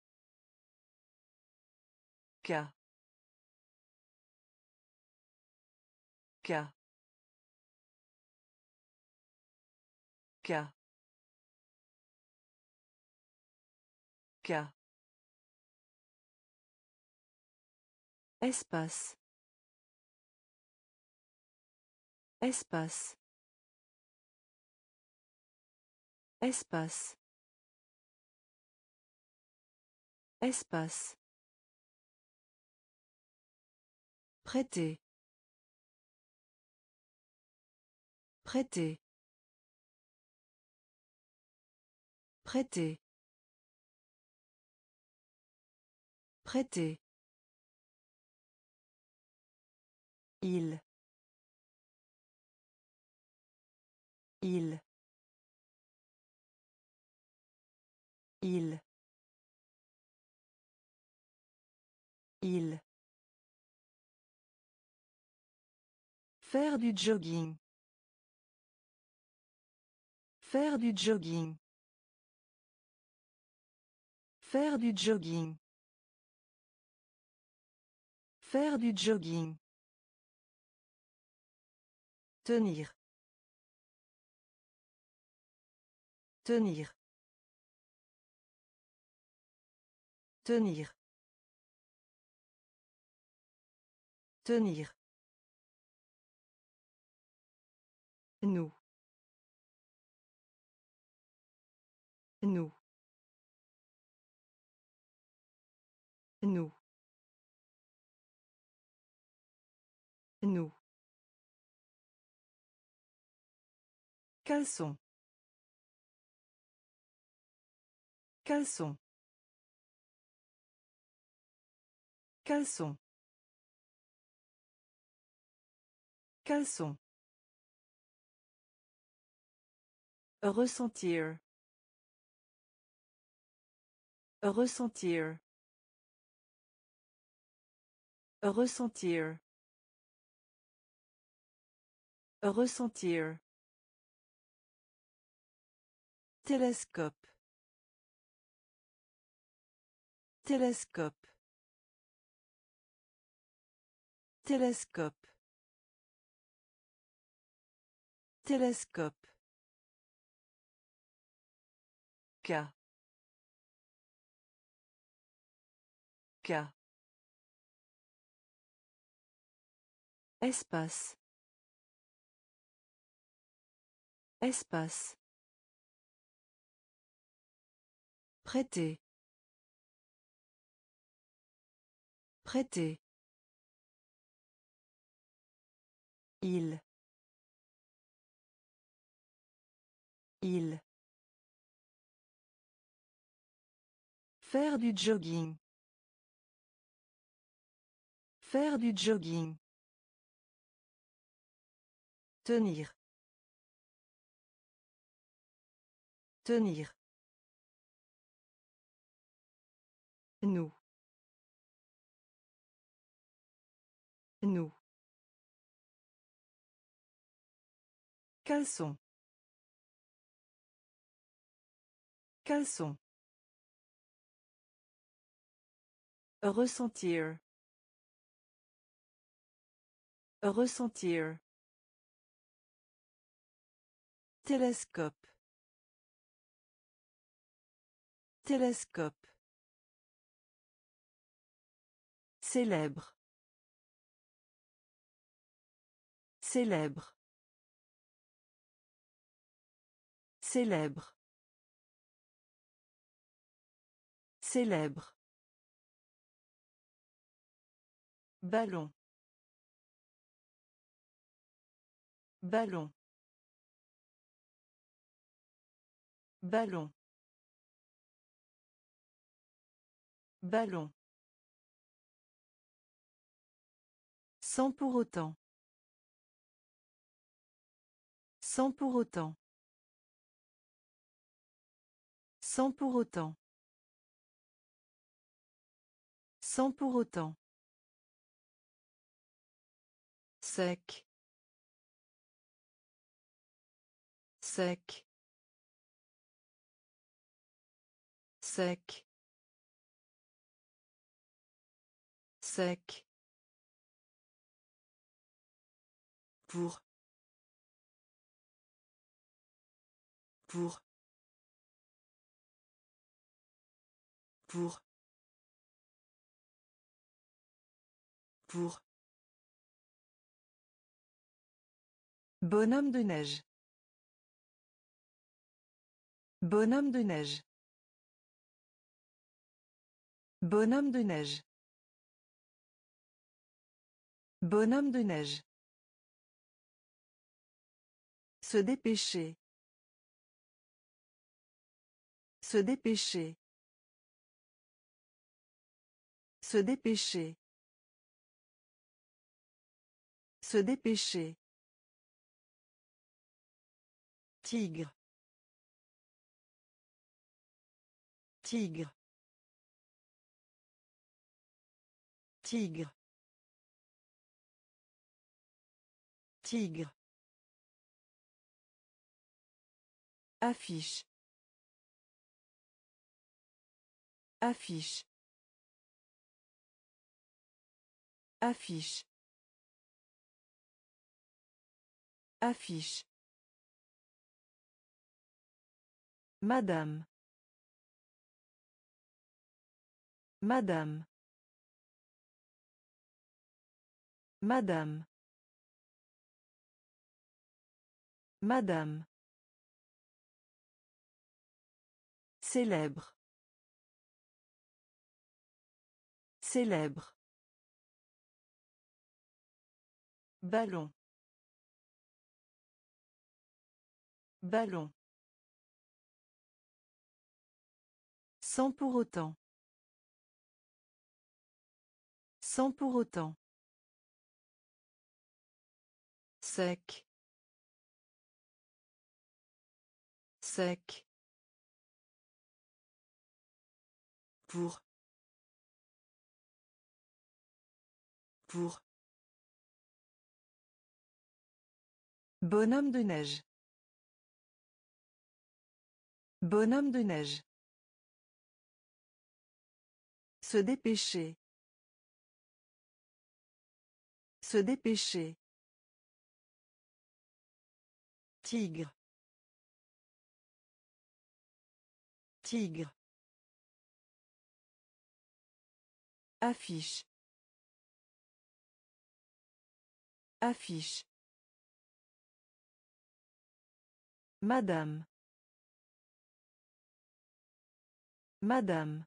[SPEAKER 1] Cas. Cas. Cas. Cas. Espace. Espace. Espace. Espace. Prêter. Prêter. Prêter. Prêter. Il. Il. Il. Il. Faire du jogging. Faire du jogging. Faire du jogging. Faire du jogging. Tenir. Tenir. Tenir. Tenir. Nous. Nous. Nous. Nous. Caleçon. Caleçon. Caleçon. Caleçon. Ressentir. Ressentir. Ressentir. Ressentir. Télescope. Télescope. Télescope. Télescope. Cas. Cas. Espace. Espace. Prêter. Prêter. Il. Il. Faire du jogging. Faire du jogging. Tenir. Tenir. Nous. Nous. Caleçon. Caleçon. Ressentir. Ressentir. Télescope. Télescope. Célèbre. Célèbre. Célèbre. Célèbre. Ballon. Ballon. Ballon. Ballon. Sans pour autant. Sans pour autant. Sans pour autant. Sans pour autant. Sec. Sec. Sec. Sec. Pour. Pour. Pour. Pour. Bonhomme de neige. Bonhomme de neige. Bonhomme de neige. Bonhomme de neige. Se dépêcher. Se dépêcher. Se dépêcher. Se dépêcher. Tigre. Tigre. Tigre. Tigre. Affiche. Affiche. Affiche. Affiche. Madame. Madame. Madame. Madame. Célèbre. Célèbre. Ballon. Ballon. Sans pour autant. Sans pour autant. Sec. Sec. Pour. Pour. Bonhomme de neige. Bonhomme de neige. Se dépêcher. Se dépêcher. Tigre. Tigre. Affiche. Affiche. Madame. Madame.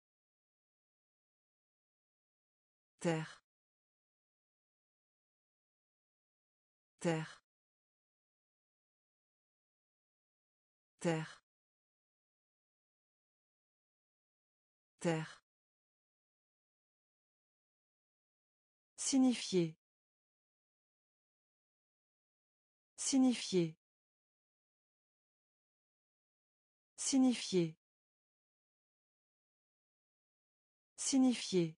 [SPEAKER 1] Terre. Terre. Terre. Terre. Signifier. Signifier. Signifier. Signifier.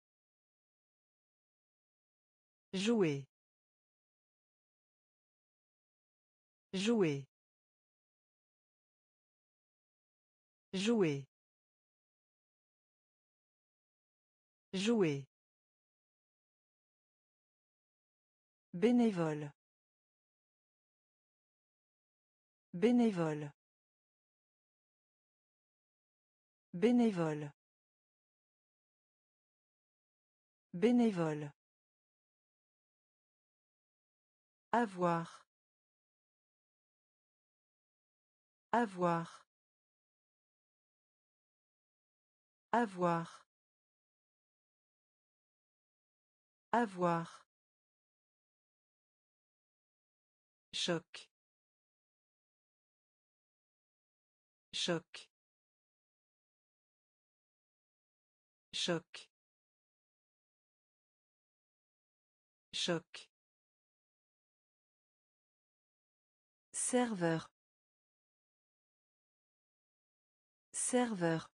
[SPEAKER 1] Jouer. Jouer. Jouer. Jouer. Bénévole. Bénévole. Bénévole. Bénévole. Avoir. Avoir. Avoir. Avoir. Choc. Choc. Choc. Choc. Serveur. Serveur.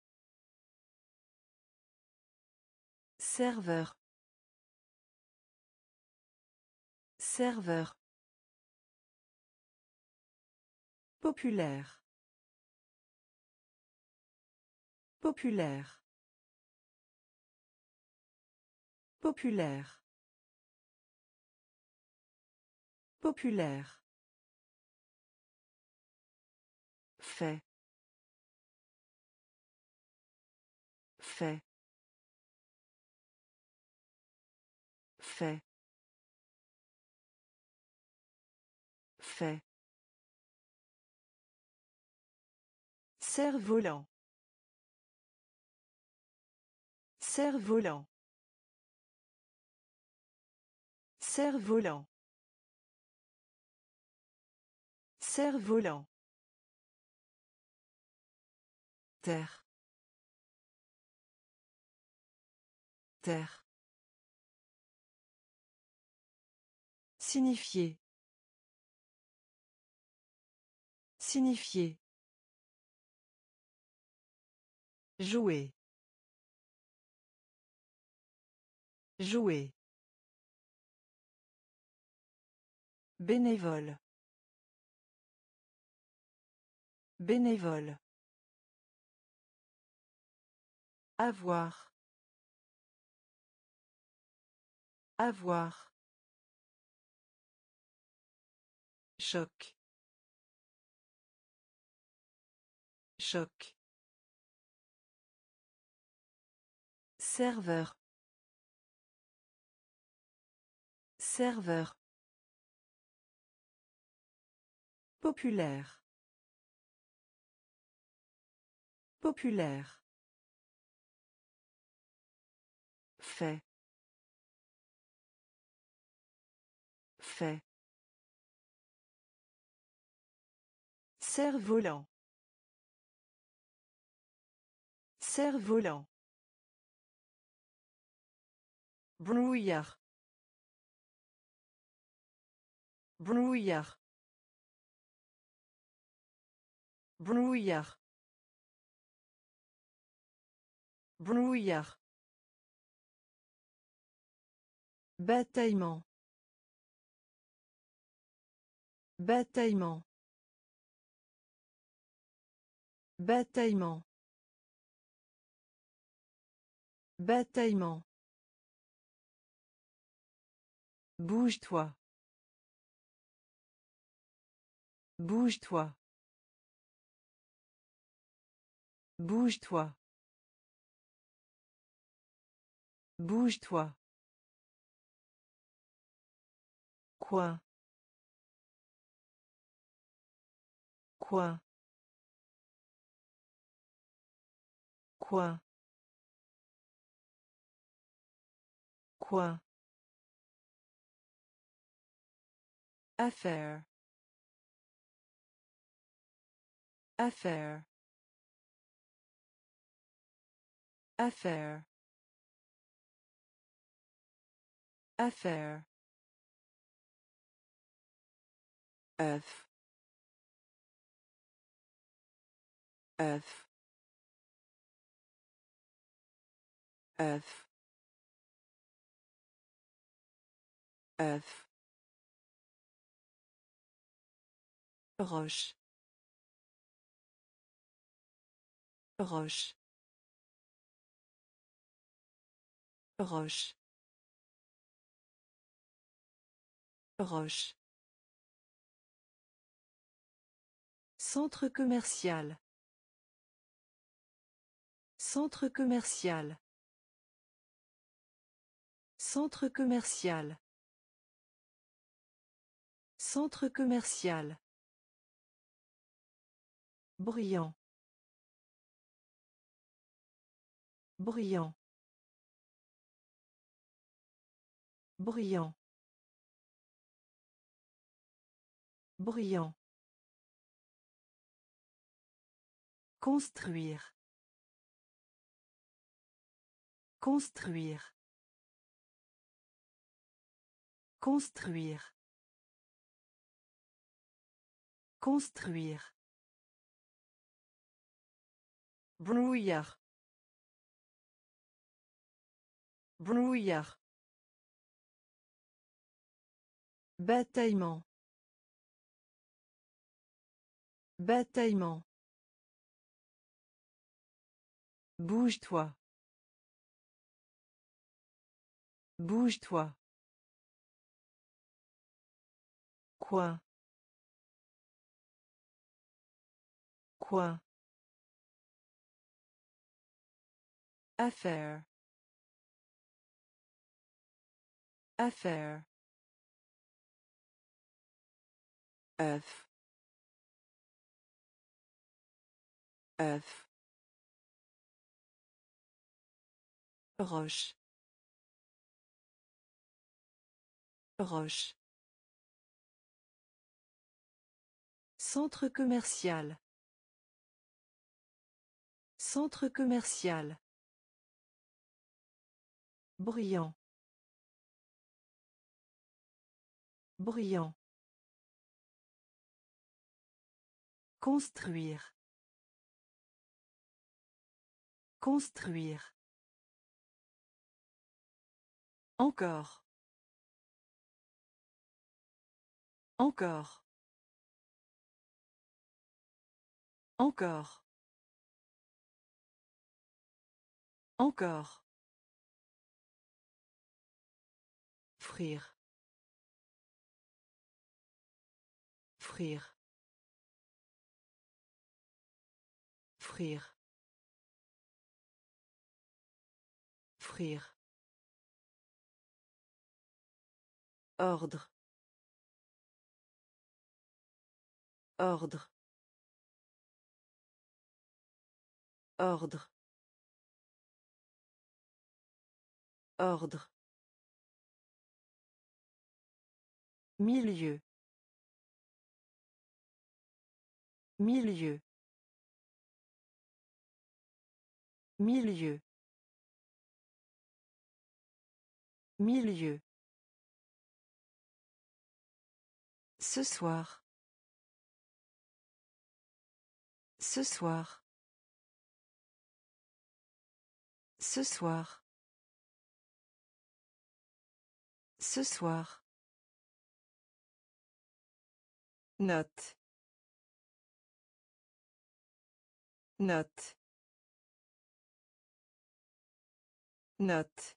[SPEAKER 1] Serveur. Serveur. Populaire. Populaire. Populaire. Populaire. Fait. Fait. Fait. Fait. Cerf-volant. Cerf-volant. Cerf-volant. Cerf-volant. Terre. Terre. Signifier. Signifier. Jouer. Jouer. Bénévole. Bénévole. Avoir. Avoir. Choc. Choc. Serveur. Serveur. Populaire. Populaire. Fait. Fait. Cerf-volant. Cerf-volant. Brouillard. Brouillard. Brouillard. Brouillard. Bataillement. Bataillement. Bataillement. Bataillement. Bouge-toi. Bouge-toi. Bouge-toi. Bouge-toi. Coin. Coin. Coin. Coin. Affaire. Affaire. Affaire. Affaire. œuf, œuf, œuf, œuf. Roche. Roche. Roche. Roche. Centre commercial. Centre commercial. Centre commercial. Centre commercial. Bruyant. Bruyant. Bruyant. Bruyant. Construire. Construire. Construire. Construire. Brouillard. Brouillard. Bataillement. Bataillement. Bouge-toi. Bouge-toi. Coin. Coin. Affaire. Affaire. œuf, œuf. Roche. Roche. Centre commercial. Centre commercial. Bruyant. Bruyant. Construire. Construire. Encore. Encore. Encore. Encore. Frire. Frire. Frire. Frire. Ordre. Ordre. Ordre. Ordre. Milieu. Milieu. Milieu. Milieu. Ce soir. Ce soir. Ce soir. Ce soir. Note. Note. Note.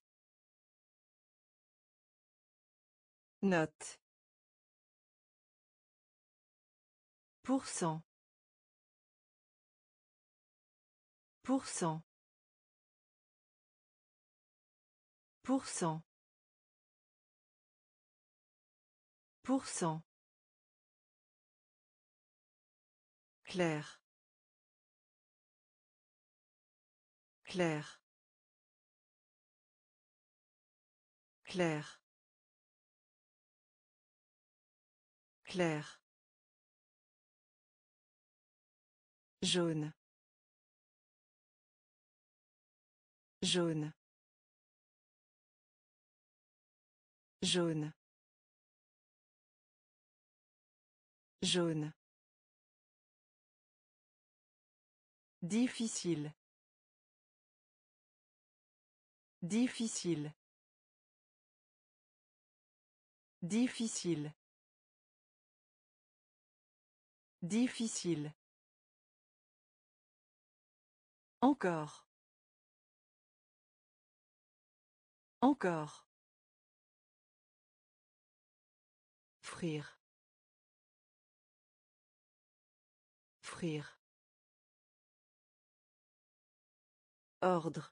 [SPEAKER 1] Note. Pour cent. Pour cent. Pour cent. Pour cent. Clair. Clair. Clair. Clair. Jaune. Jaune. Jaune. Jaune. Difficile. Difficile. Difficile. Difficile. Encore. Encore. Frire. Frire. Ordre.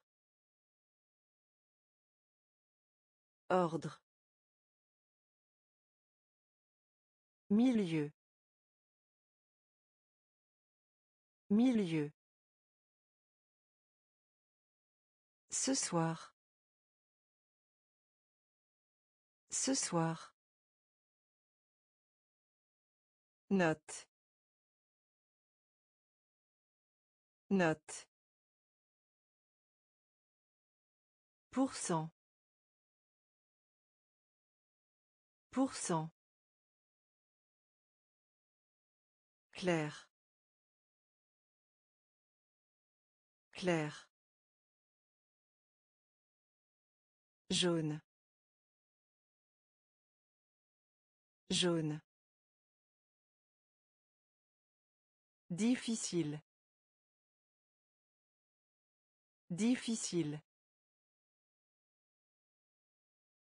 [SPEAKER 1] Ordre. Milieu. Milieu. Ce soir. Ce soir. Note. Note. Pour cent. Pour cent. Clair. Clair. Jaune. Jaune. Difficile. Difficile.